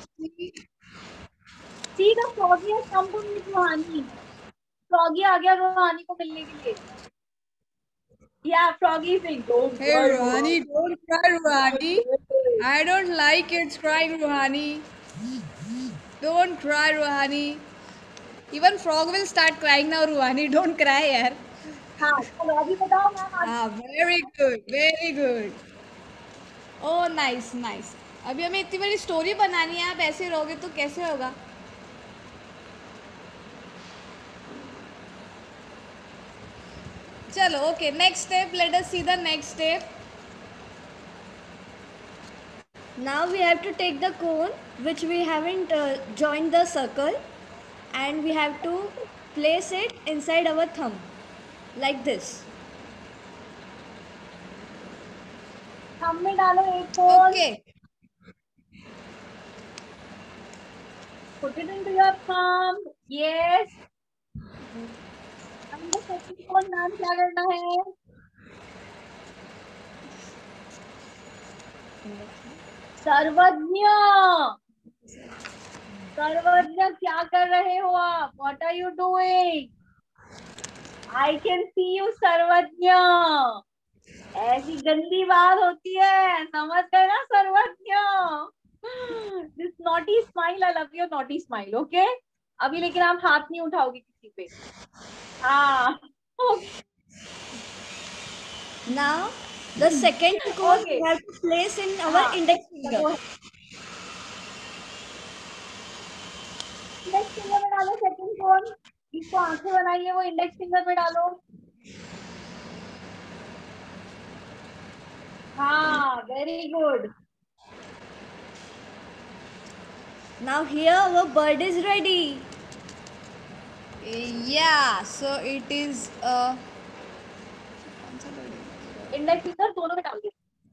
[SPEAKER 1] See, the froggy has come to meet Ruhani. Froggy आ गया रूहानी को मिलने के लिए. Yeah, froggy is saying, don't
[SPEAKER 3] Hey,
[SPEAKER 1] cry,
[SPEAKER 3] Ruhani, don't cry, Ruhani. I don't like kids crying, Ruhani. Don't cry, Ruhani. Even frog will start crying now, Ruhani. Don't cry, yaar.
[SPEAKER 1] हाँ चलो अभी बताओ ma'am.
[SPEAKER 3] Ah, very good, very good. Oh, nice, nice. अभी हमें इतनी बड़ी story बनानी है, आप ऐसे रहोगे तो कैसे होगा? चलो, okay. Next step. Let us see the next step.
[SPEAKER 2] Now we have to take the cone which we haven't uh, joined the circle, and we have to place it inside our thumb like this.
[SPEAKER 1] Thumb में डालो एक cone.
[SPEAKER 3] Okay.
[SPEAKER 1] Put it into your thumb. Yes. हमको second cone नाम क्या करना है? सर्वज्ञ। सर्वज्ञ क्या कर रहे हो आप? What are you doing? I can see you सर्वज्ञ। ऐसी गंदी बात होती है, समझ गए ना सर्वज्ञ? This naughty smile, I love your naughty smile, okay? अभी लेकिन आप हाथ नहीं उठाओगे किसी पे। हाँ।
[SPEAKER 2] Now the second cone
[SPEAKER 1] Okay.
[SPEAKER 2] we have to place in our
[SPEAKER 1] हाँ.
[SPEAKER 2] index finger.
[SPEAKER 1] इंडेक्स फिंगर में डालो सेकंड कोन। इसको आंखें बनाइए, वो इंडेक्स फिंगर में डालो। हाँ, very good.
[SPEAKER 2] Now here our bird is ready.
[SPEAKER 3] Yeah, so it is uh
[SPEAKER 1] index finger दोनों में डाल दो।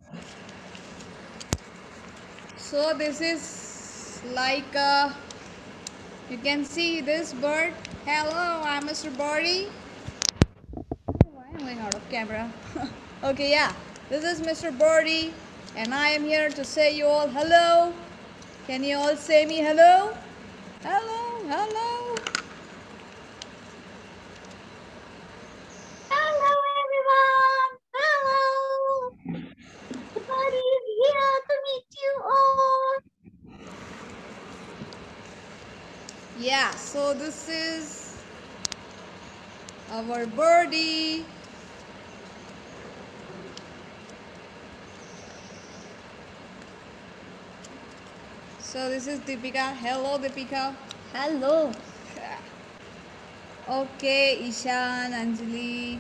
[SPEAKER 3] so this is like uh you can see this bird. Hello, I'm Mister Birdie. Why am I going out of camera? Okay, yeah, this is Mister Birdie, and I am here to say you all hello. Can you all say me hello? Hello, hello.
[SPEAKER 1] Hello everyone. Hello. The party is here to meet you all.
[SPEAKER 3] Yeah, so this is our birdie. So this is Deepika. Hello, Deepika.
[SPEAKER 2] Hello.
[SPEAKER 3] Okay, Ishan, Anjali.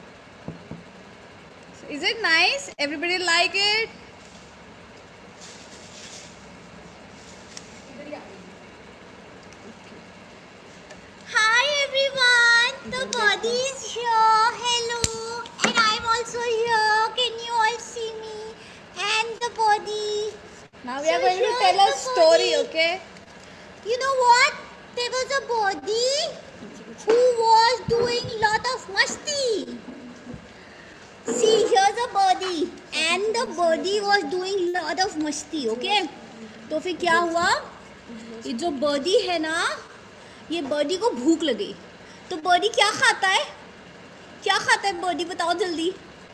[SPEAKER 3] So is it nice? Everybody like it?
[SPEAKER 7] Hi everyone, the body is here. Hello, and I'm also here. Can you all see me? And the body.
[SPEAKER 3] Now we are
[SPEAKER 7] So
[SPEAKER 3] going to
[SPEAKER 7] here
[SPEAKER 3] tell a
[SPEAKER 7] is the
[SPEAKER 3] story,
[SPEAKER 7] body.
[SPEAKER 3] okay?
[SPEAKER 7] You know what? There was a body who was doing lot of masti. See, here's a body, and the body was doing lot of masti. Okay?
[SPEAKER 2] तो फिर क्या हुआ? ये जो birdie है ना, ये birdie को भूख लगी, तो बर्डी क्या खाता है? क्या खाता है बर्डी? बताओ जल्दी।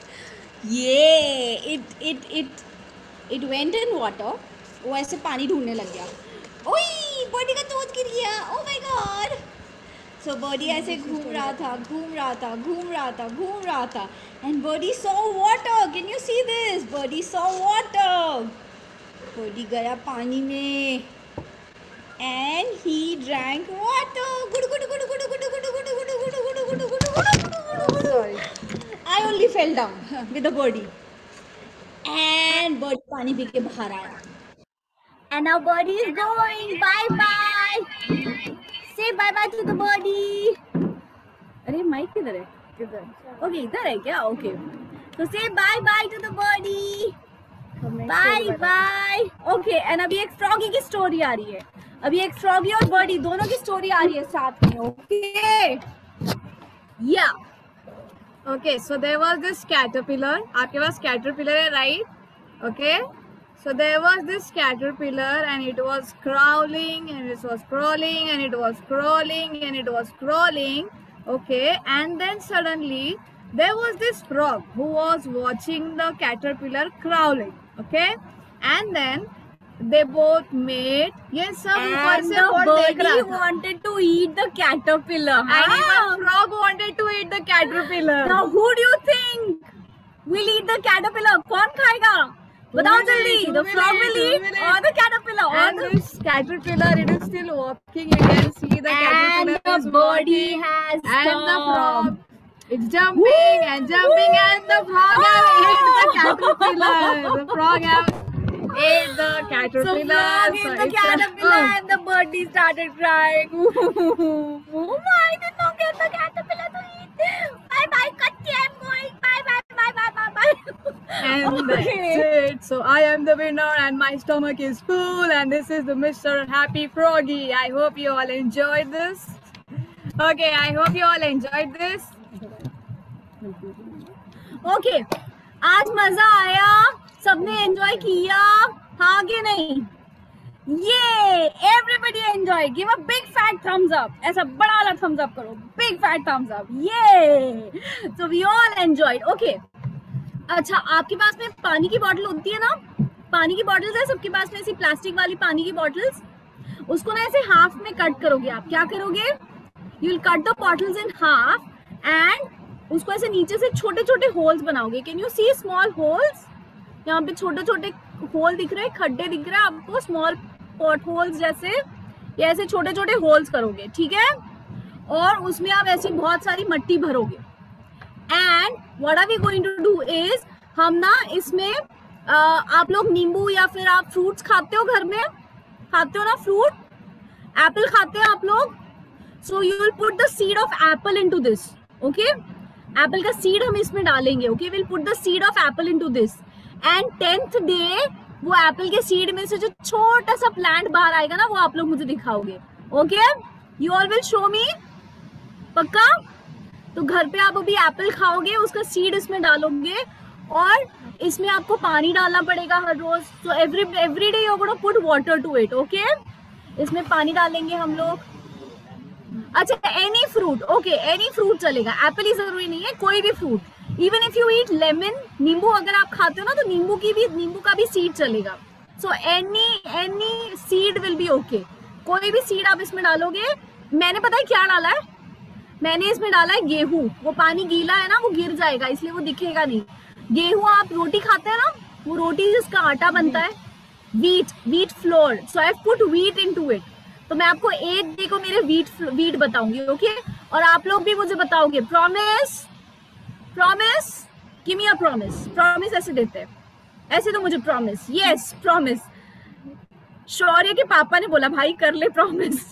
[SPEAKER 2] ये it it it it went in water. वो ऐसे पानी ढूंढने लग गया। ओए, बर्डी का चोट गिर गया। Oh my god. So birdie ऐसे घूम रहा था, घूम रहा था, घूम रहा था, घूम रहा था, and birdie saw water. Can you see this? Birdie saw water. Birdie गया पानी में, and he drank water. Gudu gudu gudu gudu gudu gudu gudu gudu gudu gudu gudu gudu gudu gudu.
[SPEAKER 3] Sorry.
[SPEAKER 2] I only fell down with the birdie. And birdie पानी पी के बाहर आया. And now birdie is going. Bye bye. Say bye bye to the birdie. अरे mic किधर है? किधर? Okay, इधर है क्या? Okay. So say bye bye to the birdie. Bye bye. Okay, and अभी एक फ्रॉगी की स्टोरी आ रही है। अभी एक फ्रॉगी और बर्डी दोनों की स्टोरी आ रही है साथ में। ओके, या
[SPEAKER 3] Okay, so there was this caterpillar. आपके पास caterpillar है, right? Okay. So there was this caterpillar, and it was crawling, and it was crawling, and it was crawling, and it was crawling. Okay, and then suddenly there was this frog who was watching the caterpillar crawling. Okay, and then they both mate. ये सब ऊपर
[SPEAKER 2] And
[SPEAKER 3] से
[SPEAKER 2] the
[SPEAKER 3] bird देख रहा
[SPEAKER 2] birdie
[SPEAKER 3] था.
[SPEAKER 2] wanted to eat the caterpillar.
[SPEAKER 3] And
[SPEAKER 2] हाँ?
[SPEAKER 3] even frog wanted to eat the caterpillar.
[SPEAKER 2] Now who do you think will eat the caterpillar? कौन खाएगा? बताओ
[SPEAKER 3] will
[SPEAKER 2] जल्दी.
[SPEAKER 3] eat?
[SPEAKER 2] The
[SPEAKER 3] Who
[SPEAKER 2] frog
[SPEAKER 3] will
[SPEAKER 2] will
[SPEAKER 3] eat?
[SPEAKER 2] eat
[SPEAKER 3] Who will
[SPEAKER 2] or
[SPEAKER 3] eat?
[SPEAKER 2] the caterpillar or
[SPEAKER 3] And
[SPEAKER 2] the
[SPEAKER 3] this caterpillar, it is still walking. You can see the
[SPEAKER 2] and
[SPEAKER 3] caterpillar
[SPEAKER 2] the
[SPEAKER 3] is
[SPEAKER 2] birdie
[SPEAKER 3] walking.
[SPEAKER 2] has
[SPEAKER 3] And the frog,
[SPEAKER 2] come.
[SPEAKER 3] it's jumping and jumping, and the frog have ate the caterpillar. The frog have ate the
[SPEAKER 2] So
[SPEAKER 3] caterpillar.
[SPEAKER 2] frog
[SPEAKER 3] So
[SPEAKER 2] ate the
[SPEAKER 3] it's a-
[SPEAKER 2] caterpillar
[SPEAKER 3] oh.
[SPEAKER 2] and the birdie started crying. Oh, I did not get the caterpillar to eat. Bye bye, Katya, I'm going. Bye bye, bye bye, bye bye.
[SPEAKER 3] And that's it. So I am the winner, and my stomach is full. And this is the Mister Happy Froggy. I hope you all enjoyed this. Okay, I hope you all enjoyed this.
[SPEAKER 2] Okay, आज मजा आया, सबने enjoy किया, हाँ कि नहीं? ये everybody enjoy. Give a big fat thumbs up. ऐसा बड़ा वाला thumbs up करो. Big fat thumbs up. Yay! So we all enjoyed. Okay. अच्छा, आपके पास में पानी की बॉटल होती है ना? पानी की बॉटल्स है सबके पास में, ऐसी प्लास्टिक वाली पानी की बॉटल्स. उसको ना ऐसे हाफ में कट करोगे आप. क्या करोगे? You will cut the bottles in half and उसको ऐसे नीचे से छोटे छोटे होल्स बनाओगे. Can you see small holes? यहाँ पे छोटे छोटे होल दिख रहे हैं, खड्डे दिख रहे हैं आपको, स्मॉल पॉट होल्स जैसे. ये ऐसे छोटे छोटे होल्स करोगे, ठीक है? और उसमें आप ऐसी बहुत सारी मिट्टी भरोगे. And what are we going to do is, हम ना इसमें आ, आप लोग नींबू या फिर आप फ्रूट्स खाते हो घर में, खाते हो ना फ्रूट, एप्पल खाते हैं आप लोग. So you will put the seed of apple into this. Okay, apple का सीड हम इसमें डालेंगे. Okay, will put the seed of apple into this. And tenth day वो एप्पल के सीड में से जो छोटा सा प्लांट बाहर आएगा ना, वो आप लोग मुझे दिखाओगे. Okay, you all will show me. पक्का? तो घर पे आप अभी एप्पल खाओगे, उसका सीड इसमें डालोगे और इसमें आपको पानी डालना पड़ेगा हर रोज. So every every day you gonna put water to it. Okay, इसमें पानी डालेंगे हम लोग. अच्छा, any fruit. Okay, any fruit चलेगा, एप्पल ही जरूरी नहीं है, कोई भी fruit. Even if you eat lemon, नींबू अगर आप खाते हो ना, तो नींबू की भी नींबू का भी सीड चलेगा. So any any seed will be okay. कोई भी सीड आप इसमें डालोगे. मैंने पता है क्या डाला है? मैंने इसमें डाला है गेहूं. वो पानी गीला है ना, वो गिर जाएगा, इसलिए वो दिखेगा नहीं. गेहूं आप रोटी खाते हैं ना, वो रोटी जिसका आटा बनता है, wheat wheat flour. So I put wheat into it. तो मैं आपको एक डे को मेरे वीट वीट बताऊंगी. ओके, और आप लोग भी मुझे बताओगे. Promise? Promise? Give me a promise. Promise ऐसे देते हैं, ऐसे तो मुझे प्रॉमिस. Yes, promise. शौर्य के पापा ने बोला भाई कर ले प्रॉमिस.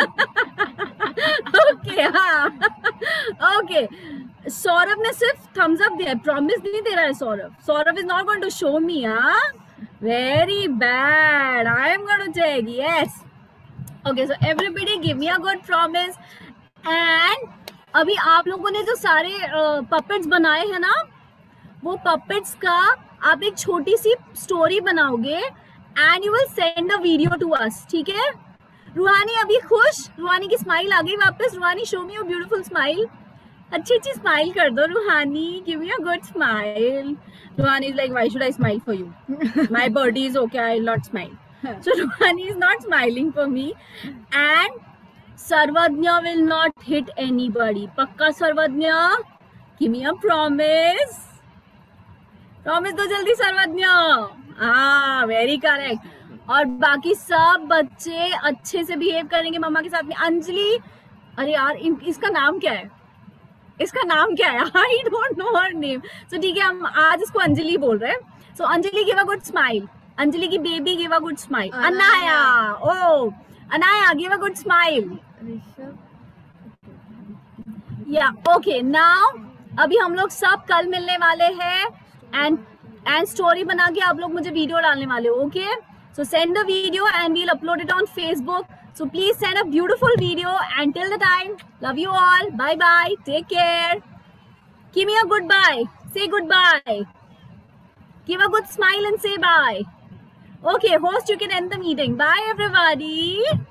[SPEAKER 2] ओके, हाँ, ओके. सौरभ ने सिर्फ थम्स अप दिया है, प्रॉमिस नहीं दे रहा है Saurabh. Saurabh is not going to show me. हाँ, very bad. I am going to check. Yes. Okay, so everybody give me a good promise. And अभी आप लोगों ने जो सारे पपेट्स uh, बनाए हैं ना, वो पपेट्स का आप एक छोटी सी स्टोरी बनाओगे and you will send a video to us. ठीक है? रूहानी अभी खुश? रूहानी की स्माइल आ गई वापस. Ruhani, show me your beautiful smile. अच्छी अच्छी स्माइल कर दो Ruhani. Give me a good smile. Ruhani is like, why should I smile for you? My body is okay, I will not smile. So Ruhani is not smiling for me. And Sarvadnya will not hit anybody. Pakka Sarvadnya? Give me a promise. Promise दो जल्दी Sarvadnya. हाँ, very correct. और बाकी सब बच्चे अच्छे से behave करेंगे मम्मा के साथ में. अंजलि, अरे यार इन, इसका नाम क्या है? इसका नाम क्या है? I don't know her name. So ठीक है, हम आज इसको अंजलि बोल रहे हैं. So Anjali, give a good smile. Anjali की baby give a good smile. Anaya, oh Anaya, give a good smile. Yeah okay, now अभी हम लोग सब कल मिलने वाले हैं एंड एंड स्टोरी बना के आप लोग मुझे वीडियो डालने वाले हो. Okay, so send the video and we'll upload it on Facebook. So please send a beautiful video and till the time, love you all. Bye bye, take care. Give me a goodbye. Say goodbye. Give a good smile and say bye. Okay, host, you can end the meeting. Bye, everybody.